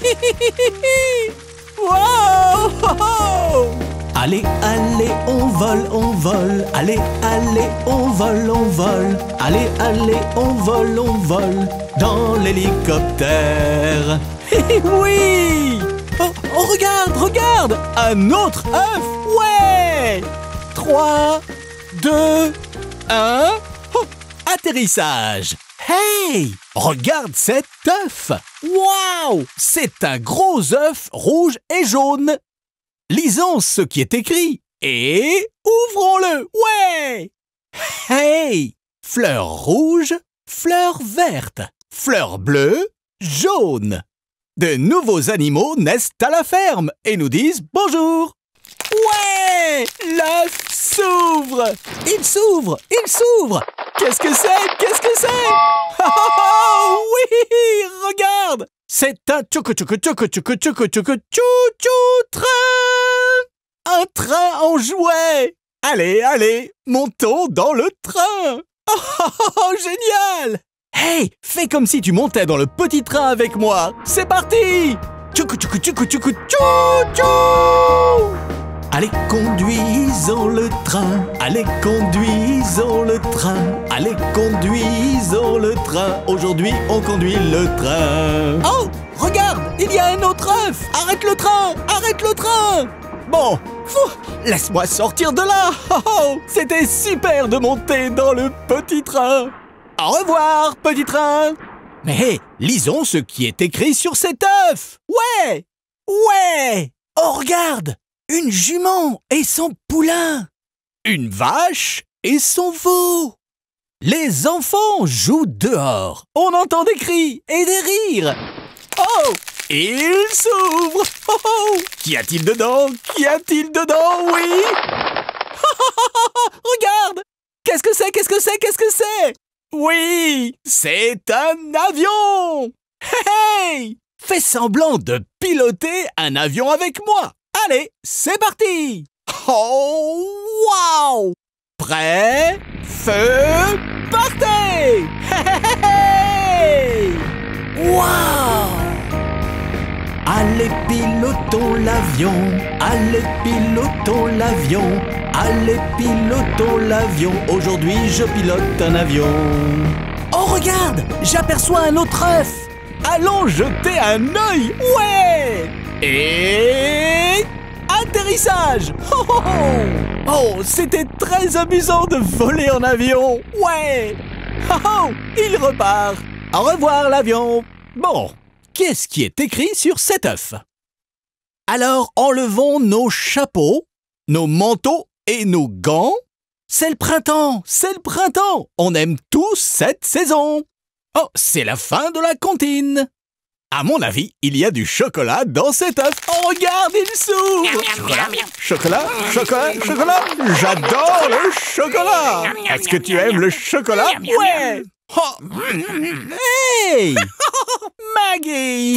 Wow! Oh, oh. Allez, allez, on vole, on vole. Allez, allez, on vole, on vole. Allez, allez, on vole, on vole dans l'hélicoptère. Oui! Oh, oh, regarde, regarde! Un autre œuf! Ouais! Trois, deux, un... Oh, atterrissage! Hey! Regarde cet œuf! Waouh! C'est un gros œuf rouge et jaune. Lisons ce qui est écrit et ouvrons-le! Ouais! Hey! Fleurs rouges, fleurs vertes, fleurs bleues, jaunes. De nouveaux animaux naissent à la ferme et nous disent bonjour. Ouais! L'œuf s'ouvre! Il s'ouvre! Il s'ouvre! Qu'est-ce que c'est? Qu'est-ce que c'est? Oh, oh, oui! Regarde! C'est un tchoukou tchoukou tchoukou tchoukou tchoukou tchoukou tchou train! Un train en jouet! Allez, allez, montons dans le train! Oh, oh, oh, génial! Hey, fais comme si tu montais dans le petit train avec moi. C'est parti! Tchoukou tchoukou tchoukou tchoukou tchou tchou! Allez, conduisons le train. Allez, conduisons le train. Allez, conduisons le train. Aujourd'hui, on conduit le train. Oh, regarde, il y a un autre œuf. Arrête le train, arrête le train. Bon, laisse-moi sortir de là. Oh, oh, c'était super de monter dans le petit train. Au revoir, petit train. Mais hey, lisons ce qui est écrit sur cet œuf. Ouais, ouais. Oh, regarde. Une jument et son poulain. Une vache et son veau. Les enfants jouent dehors. On entend des cris et des rires. Oh, il s'ouvre. Oh, oh. Qu'y a-t-il dedans? Qu'y a-t-il dedans? Oui. Regarde. Qu'est-ce que c'est? Qu'est-ce que c'est? Qu'est-ce que c'est? Oui, c'est un avion. Hey, fais semblant de piloter un avion avec moi. Allez, c'est parti! Oh, waouh! Prêt, feu, partez! Hey! Waouh! Allez, pilotons l'avion! Allez, pilotons l'avion! Allez, pilotons l'avion! Aujourd'hui, je pilote un avion! Oh, regarde! J'aperçois un autre œuf! Allons jeter un œil! Ouais! Et... atterrissage! Oh, oh, oh. Oh, c'était très amusant de voler en avion! Ouais! Oh, oh, il repart! Au revoir l'avion! Bon, qu'est-ce qui est écrit sur cet œuf? Alors, enlevons nos chapeaux, nos manteaux et nos gants. C'est le printemps! C'est le printemps! On aime tous cette saison! Oh, c'est la fin de la comptine! À mon avis, il y a du chocolat dans cet œuf. Oh, regarde, il s'ouvre. Chocolat, chocolat, chocolat, chocolat. J'adore le chocolat. Est-ce que tu aimes le chocolat? Ouais. Oh. Hey, Maggie. Salut, Steve.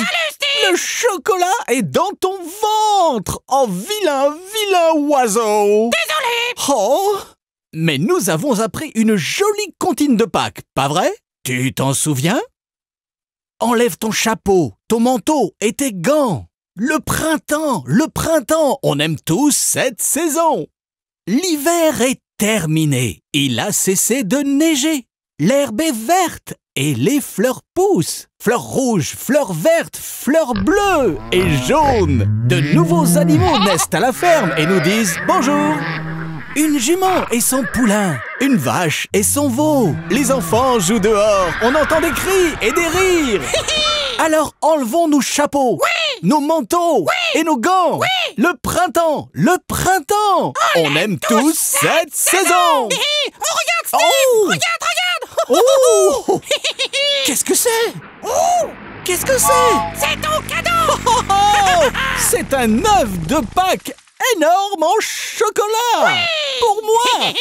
Le chocolat est dans ton ventre! Oh, vilain, vilain oiseau! Désolé! Oh! Mais nous avons appris une jolie comptine de Pâques, pas vrai? Tu t'en souviens? Enlève ton chapeau, ton manteau et tes gants. Le printemps, le printemps, on aime tous cette saison. L'hiver est terminé, il a cessé de neiger. L'herbe est verte et les fleurs poussent. Fleurs rouges, fleurs vertes, fleurs bleues et jaunes. De nouveaux animaux naissent à la ferme et nous disent bonjour. Une jument et son poulain, une vache et son veau. Les enfants jouent dehors, on entend des cris et des rires. Alors enlevons nos chapeaux, oui, nos manteaux oui, et nos gants. Oui. Le printemps, le printemps. On, on aime tous cette saison. saison. Oh, regarde, Steve, oh. regarde, regarde. Oh. Qu'est-ce que c'est? Oh. Qu'est-ce que c'est? C'est ton cadeau. Oh, oh, oh. C'est un œuf de Pâques énorme en chocolat. Oui. Pour moi.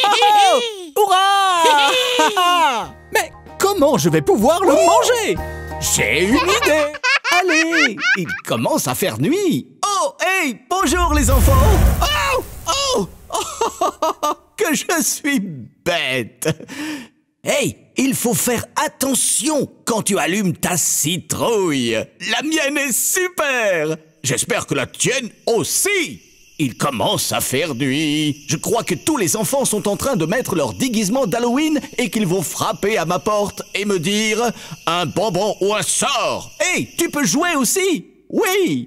Hurrah. Mais comment je vais pouvoir le manger? J'ai une idée. Allez, il commence à faire nuit. Oh, hey, bonjour les enfants. Oh, oh, oh, oh, que je suis bête. Hey, il faut faire attention quand tu allumes ta citrouille. La mienne est super. J'espère que la tienne aussi. Il commence à faire nuit. Je crois que tous les enfants sont en train de mettre leur déguisement d'Halloween et qu'ils vont frapper à ma porte et me dire un bonbon ou un sort. Hey, tu peux jouer aussi? Oui.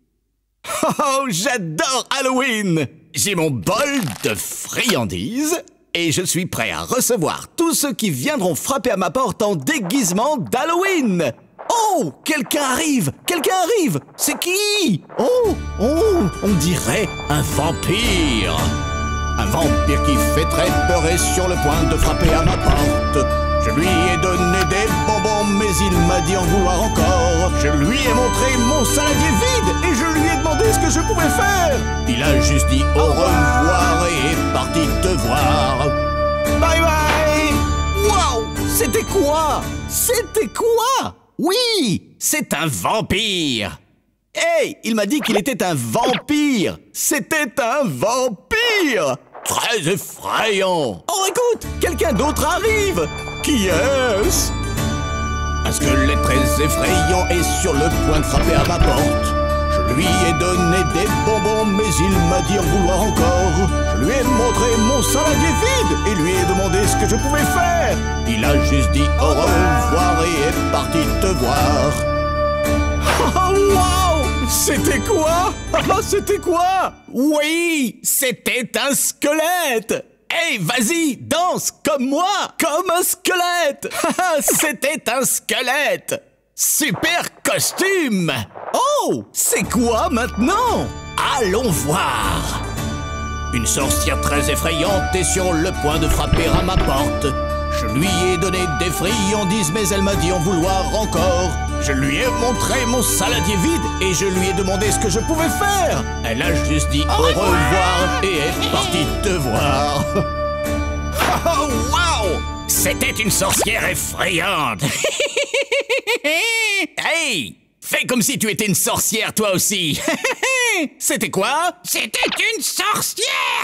Oh, j'adore Halloween. J'ai mon bol de friandises et je suis prêt à recevoir tous ceux qui viendront frapper à ma porte en déguisement d'Halloween. Oh, quelqu'un arrive, quelqu'un arrive. C'est qui? Oh, oh, on dirait un vampire. Un vampire qui fait très peur et sur le point de frapper à ma porte. Je lui ai donné des bonbons, mais il m'a dit en vouloir encore. Je lui ai montré mon saladier vide et je lui ai demandé ce que je pouvais faire. Il a juste dit au revoir et est parti te voir. Bye bye. Wow, c'était quoi? C'était quoi? Oui, c'est un vampire. Hey, il m'a dit qu'il était un vampire. C'était un vampire. Très effrayant. Oh, écoute, quelqu'un d'autre arrive. Qui est-ce? Un squelette très effrayant est sur le point de frapper à ma porte. Je lui ai donné des bonbons, mais il m'a dit en vouloir encore. Je lui ai montré mon saladier vide et lui ai demandé ce que je pouvais faire. Il a juste dit au revoir et est parti te voir. Oh, wow! C'était quoi? Oh, c'était quoi? Oui, c'était un squelette. Hey, vas-y, danse comme moi, comme un squelette. C'était un squelette. Super costume. Oh, c'est quoi maintenant? Allons voir. Une sorcière très effrayante est sur le point de frapper à ma porte. Je lui ai donné des friandises, mais elle m'a dit en vouloir encore. Je lui ai montré mon saladier vide et je lui ai demandé ce que je pouvais faire. Elle a juste dit au revoir et est partie te voir. Oh, wow! C'était une sorcière effrayante. Hey! Fais comme si tu étais une sorcière toi aussi. C'était quoi? C'était une sorcière.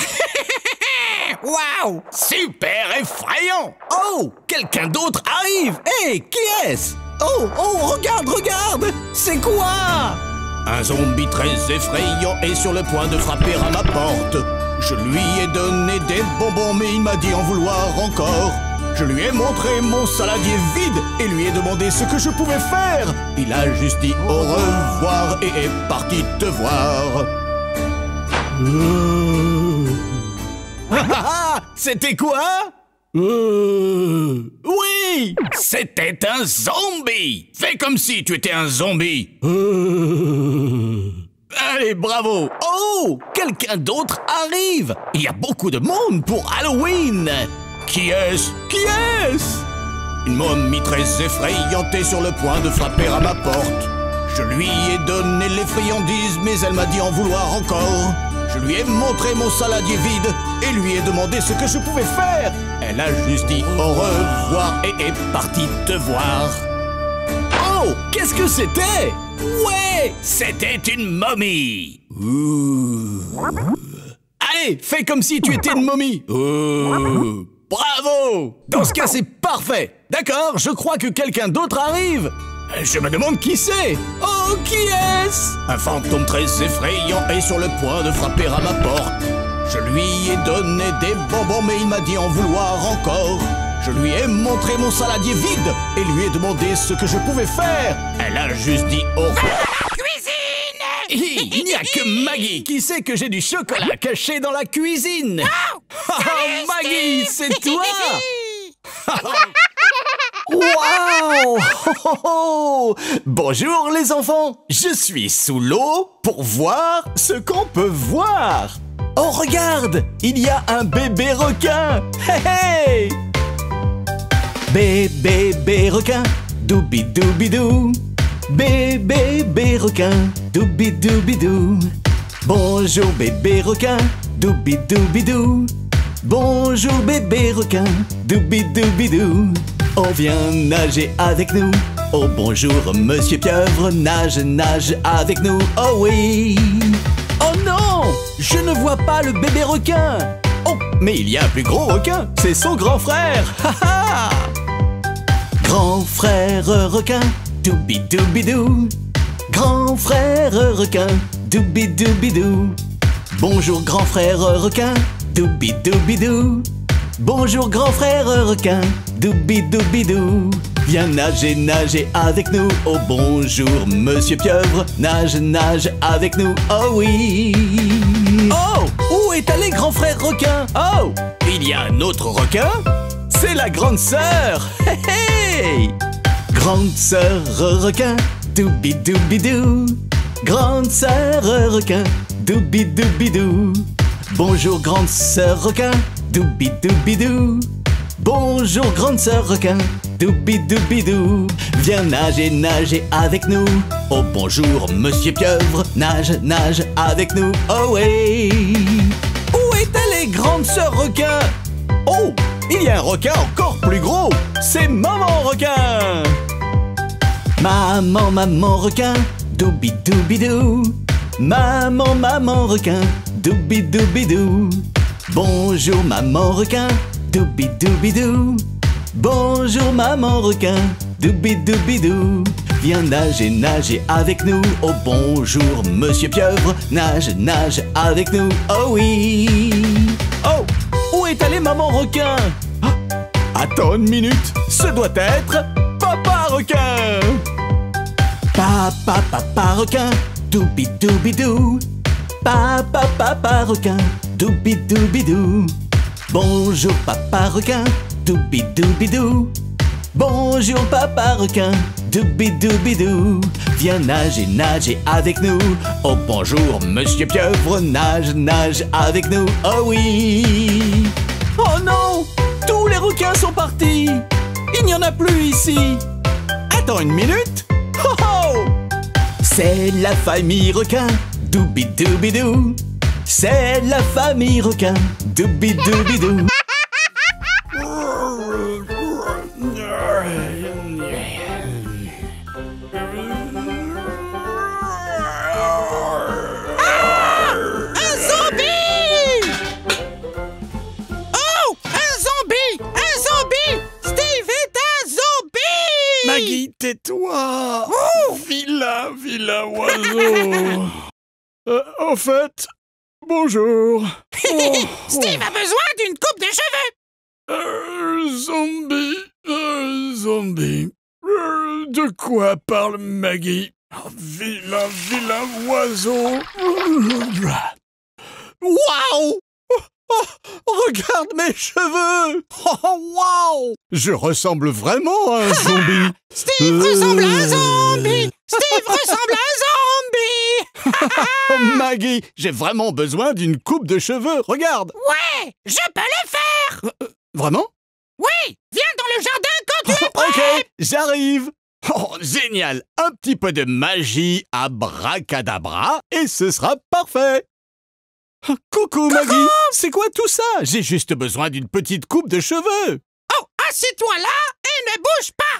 Waouh! Super effrayant. Oh, quelqu'un d'autre arrive. Hey, qui est-ce? Oh, oh, regarde, regarde. C'est quoi? Un zombie très effrayant est sur le point de frapper à ma porte. Je lui ai donné des bonbons, mais il m'a dit en vouloir encore. Je lui ai montré mon saladier vide et lui ai demandé ce que je pouvais faire. Il a juste dit au revoir et est parti te voir. C'était quoi? Euh... Oui, c'était un zombie. Fais comme si tu étais un zombie. Euh... Allez, bravo. Oh, quelqu'un d'autre arrive. Il y a beaucoup de monde pour Halloween. Qui est-ce? Qui est-ce? Une momie très effrayante est sur le point de frapper à ma porte. Je lui ai donné les friandises, mais elle m'a dit en vouloir encore. Je lui ai montré mon saladier vide et lui ai demandé ce que je pouvais faire. Elle a juste dit au revoir et est partie te voir. Oh, qu'est-ce que c'était? Ouais, c'était une momie. Ouh. Allez, fais comme si tu étais une momie. Ouh. Bravo. Dans ce cas, c'est parfait. D'accord, je crois que quelqu'un d'autre arrive. Je me demande qui c'est. Oh, qui est-ce? Un fantôme très effrayant est sur le point de frapper à ma porte. Je lui ai donné des bonbons, mais il m'a dit en vouloir encore. Je lui ai montré mon saladier vide et lui ai demandé ce que je pouvais faire. Elle a juste dit au revoir. Cuisine! Il n'y a que Maggie qui sait que j'ai du chocolat caché dans la cuisine. Oh, Oh, Maggie, c'est toi! Waouh! Oh, oh, oh. Bonjour les enfants! Je suis sous l'eau pour voir ce qu'on peut voir. Oh, regarde! Il y a un bébé requin! Hey, hey! Bébé, bébé requin, doubi-doubi-dou. Bébé, bébé requin, doubi-doubi-dou. Bonjour bébé requin, doubi-doubi-dou. Bonjour bébé requin, doubi-doubi-dou. On vient nager avec nous. Oh bonjour monsieur pieuvre, nage, nage avec nous. Oh oui. Oh non, je ne vois pas le bébé requin. Oh, mais il y a un plus gros requin, c'est son grand frère. Ha ha. Grand frère requin, doubi-doubi-dou. Grand frère requin, doubi-doubi-dou. Bonjour grand frère requin, doubi-doubi-dou. Bonjour grand frère requin, doubi-doubi-dou. Viens nager, nager avec nous. Oh bonjour monsieur pieuvre, nage, nage avec nous. Oh oui. Oh, où est allé grand frère requin? Oh, il y a un autre requin? C'est la grande sœur. Hey, hey. Grande sœur requin, doubi-doubi-dou. Grande sœur requin, doubi-doubi-dou. Bonjour grande sœur requin, doubi-doubi-dou. Bonjour grande sœur requin, doubi-doubi-dou. Viens nager, nager avec nous. Oh bonjour monsieur pieuvre, nage, nage avec nous. Oh oui. Où est allée grande sœur requin? Oh, il y a un requin encore plus gros. C'est maman requin. Maman, maman requin, doubi-doubi-dou. Maman, maman requin, doubi-doubi-dou. Bonjour maman requin, doubi-doubi-dou. Bonjour maman requin, doubi-doubi-dou. Viens nager, nager avec nous. Oh bonjour monsieur pieuvre, nage, nage avec nous. Oh oui. Oh, où est allé maman requin? Ah, attends une minute, ce doit être papa requin. Papa, papa requin, doubi-doubi-dou. Papa, papa requin, doubi-doubi-dou. Bonjour papa requin, doubi-doubi-dou. Bonjour papa requin, doubi-doubi-dou. Viens nager, nager avec nous. Oh bonjour monsieur pieuvre, nage, nage avec nous. Oh oui. Oh non, tous les requins sont partis. Il n'y en a plus ici. Attends une minute. Oh oh. C'est la famille requin, doubi-doubi-dou. C'est la famille requin, doubi-doubi-dou. Maggie, tais-toi! Oh, vilain, vilain oiseau! euh, en fait, bonjour! Oh, Steve a besoin d'une coupe de cheveux! Euh, zombie, euh, zombie. Euh, de quoi parle Maggie? Oh, vilain, vilain oiseau! Waouh! Oh, regarde mes cheveux! Oh, waouh! Je ressemble vraiment à un zombie. Steve euh... ressemble à un zombie! Steve ressemble à un zombie! Oh, Maggie, j'ai vraiment besoin d'une coupe de cheveux. Regarde! Ouais, je peux le faire! Euh, vraiment? Oui, viens dans le jardin quand tu es prêt! Ok, j'arrive! Oh, génial! Un petit peu de magie, abracadabra, et ce sera parfait! Coucou Maggie, c'est quoi tout ça? J'ai juste besoin d'une petite coupe de cheveux. Oh, assieds-toi là et ne bouge pas.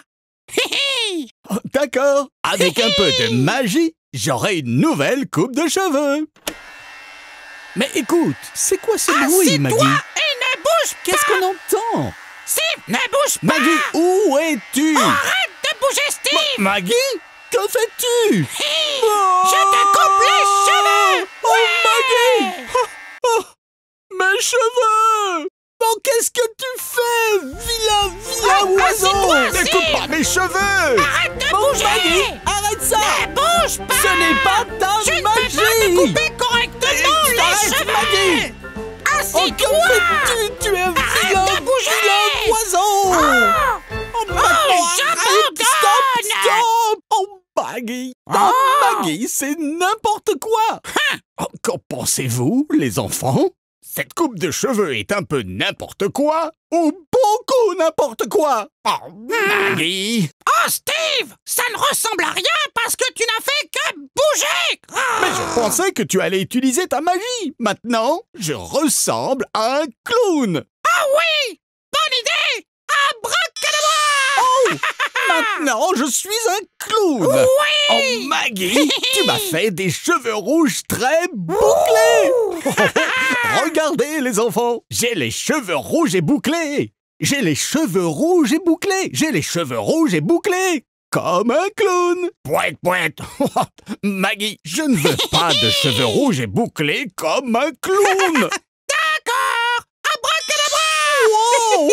Oh, d'accord, avec un peu de magie, j'aurai une nouvelle coupe de cheveux. Mais écoute, c'est quoi ce bruit, Maggie? Assis-toi et ne bouge pas! Qu'est-ce qu'on entend? Steve, ne bouge pas! Maggie, où es-tu? Arrête de bouger, Steve! Ma Maggie, que fais-tu? Hi, Oh, je te coupe les cheveux! Oh, Ouais. Maggie! Oh, oh, mes cheveux! Oh, qu'est-ce que tu fais, vilain, vilain Oh, oiseau? assis-toi, N'écoute Steve. pas mes cheveux! Arrête de Oh, bouger! Maggie, arrête ça! Ne bouge pas! Ce n'est pas ta Je ne magie! peux pas te couper correctement les Arrête, cheveux! Maggie! Oh, Assis-toi! que fais-tu? Tu es un Arrête vilain, de bouger. vilain oiseau! Oh, Oh, maintenant, arrête! j'abandonne. Stop, stop! Oh, Maggie! Oh, Oh. Maggie, c'est n'importe quoi! Oh, qu'en pensez-vous, les enfants? Cette coupe de cheveux est un peu n'importe quoi, ou beaucoup n'importe quoi! Oh, Maggie! Oh, Steve! Ça ne ressemble à rien parce que tu n'as fait que bouger! Ah. Mais je pensais que tu allais utiliser ta magie! Maintenant, je ressemble à un clown! Ah oui! Bonne idée! Abracadabra! Maintenant, je suis un clown! Oui! Oh, Maggie, tu m'as fait des cheveux rouges très bouclés! Oh, oh, oh, regardez, les enfants, j'ai les cheveux rouges et bouclés! J'ai les cheveux rouges et bouclés! J'ai les cheveux rouges et bouclés! Comme un clown! Poète, poète! Maggie, je ne veux pas de cheveux rouges et bouclés comme un clown! D'accord! Abracadabra! Wow!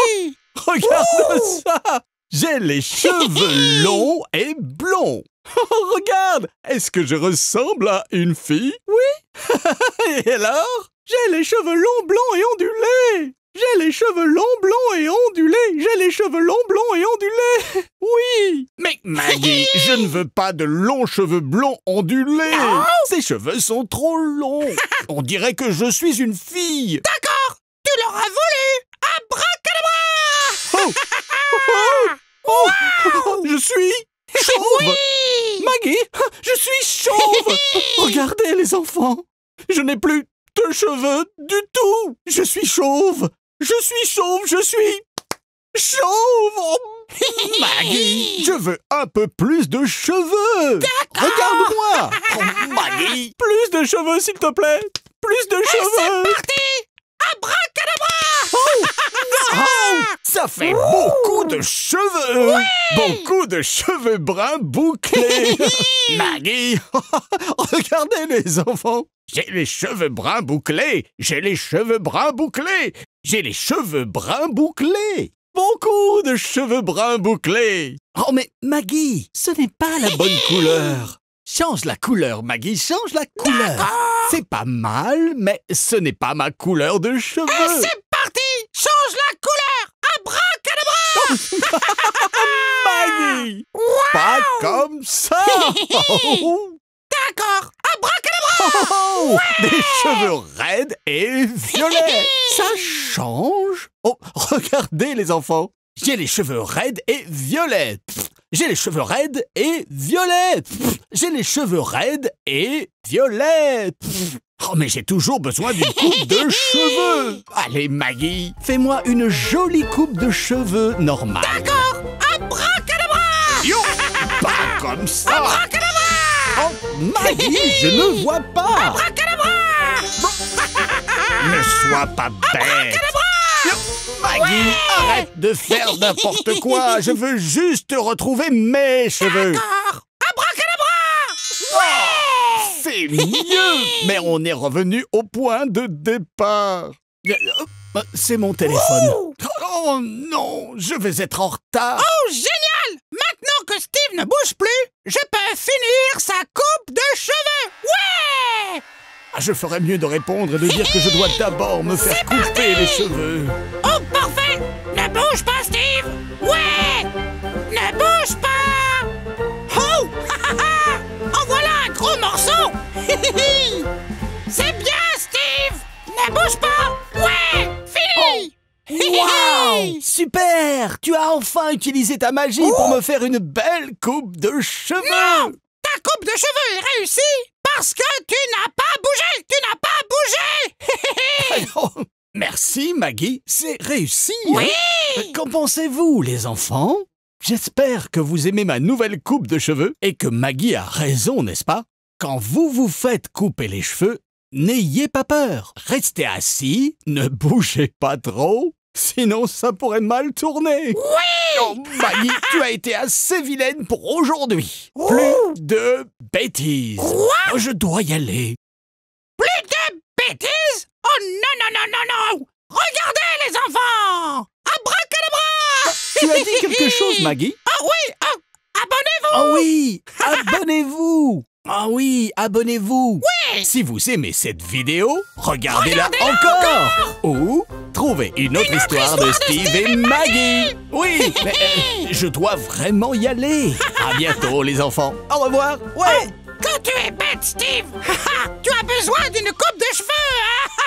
Regarde ça! J'ai les cheveux longs et blonds. Regarde, est-ce que je ressemble à une fille? Oui. Et alors? J'ai les cheveux longs, blonds et ondulés. J'ai les cheveux longs, blonds et ondulés. J'ai les cheveux longs, blonds et ondulés. Oui. Mais Maggie, je ne veux pas de longs cheveux blonds ondulés. Non. Ces cheveux sont trop longs. On dirait que je suis une fille. D'accord! Tu l'auras voulu! Abracadabra! Oh. Oh. Oh. Je suis chauve. Oui! Maggie, je suis chauve. Regardez les enfants, je n'ai plus de cheveux du tout. Je suis chauve. Je suis chauve, je suis chauve. Oh, Maggie, je veux un peu plus de cheveux. Regarde-moi. Oh, Maggie, plus de cheveux s'il te plaît. Plus de cheveux. C'est parti! Abracadabra! Oh, oh, ça fait beaucoup de cheveux. Beaucoup de cheveux bruns bouclés. Maggie, regardez les enfants. J'ai les cheveux bruns bouclés. J'ai les cheveux bruns bouclés. J'ai les cheveux bruns bouclés. Beaucoup de cheveux bruns bouclés. Oh mais Maggie, ce n'est pas la bonne couleur. Change la couleur, Maggie, change la couleur. C'est pas mal, mais ce n'est pas ma couleur de cheveux. Et c'est parti! Change la couleur! Abracadabra! Maggie, pas comme ça. Oh, D'accord! Abracadabra! oh, des cheveux raides et violets. Ça change. Oh, regardez les enfants. J'ai les cheveux raides et violets. J'ai les cheveux raides et violets. J'ai les cheveux raides et violets. Oh, mais j'ai toujours besoin d'une coupe de cheveux. Allez, Maggie, fais-moi une jolie coupe de cheveux normale. D'accord! Abracadabra! Yo, pas comme ça. Abracadabra! Oh, Maggie, je ne vois pas. Abracadabra! Ne sois pas bête. Yo, Maggie, arrête de faire n'importe quoi. Je veux juste retrouver mes cheveux. D'accord! Abracadabra! Ouais! C'est mieux. Mais on est revenu au point de départ. Euh, C'est mon téléphone. Ouh. Oh non, je vais être en retard. Oh, génial! Maintenant que Steve ne bouge plus, je peux finir sa coupe de cheveux! Ouais! Je ferais mieux de répondre et de dire que je dois d'abord me faire couper les cheveux. Oh, parfait! Ne bouge pas, Steve! Ouais! Ne bouge pas! Oh! En voilà un gros morceau! C'est bien, Steve! Ne bouge pas! Ouais! Fini! Wow! Super! Tu as enfin utilisé ta magie pour me faire une belle coupe de cheveux. Non! Ta coupe de cheveux est réussie parce que tu n'as pas bougé! Tu n'as pas bougé! Oh, merci, Maggie. C'est réussi. Oui! hein? Qu'en pensez-vous, les enfants? J'espère que vous aimez ma nouvelle coupe de cheveux et que Maggie a raison, n'est-ce pas? Quand vous vous faites couper les cheveux, n'ayez pas peur. Restez assis, ne bougez pas trop, sinon ça pourrait mal tourner. Oui! Oh, Maggie, tu as été assez vilaine pour aujourd'hui. Plus de bêtises. Quoi? Je dois y aller. Plus de bêtises? Oh non, non, non, non, non! Regardez les enfants! Abracadabra! Tu as dit quelque chose, Maggie? Ah oui! Ah, abonnez-vous! Ah oui! Abonnez-vous! Ah oui, abonnez-vous! Oui! Si vous aimez cette vidéo, regardez-la Regardez-la encore! Ou trouvez une autre, Une autre histoire, histoire de de Steve, Steve et et Maggie! Oui, mais euh, je dois vraiment y aller! À bientôt, les enfants! Au revoir! Ouais! Quand tu es bête, Steve! Tu as besoin d'une coupe de cheveux, hein?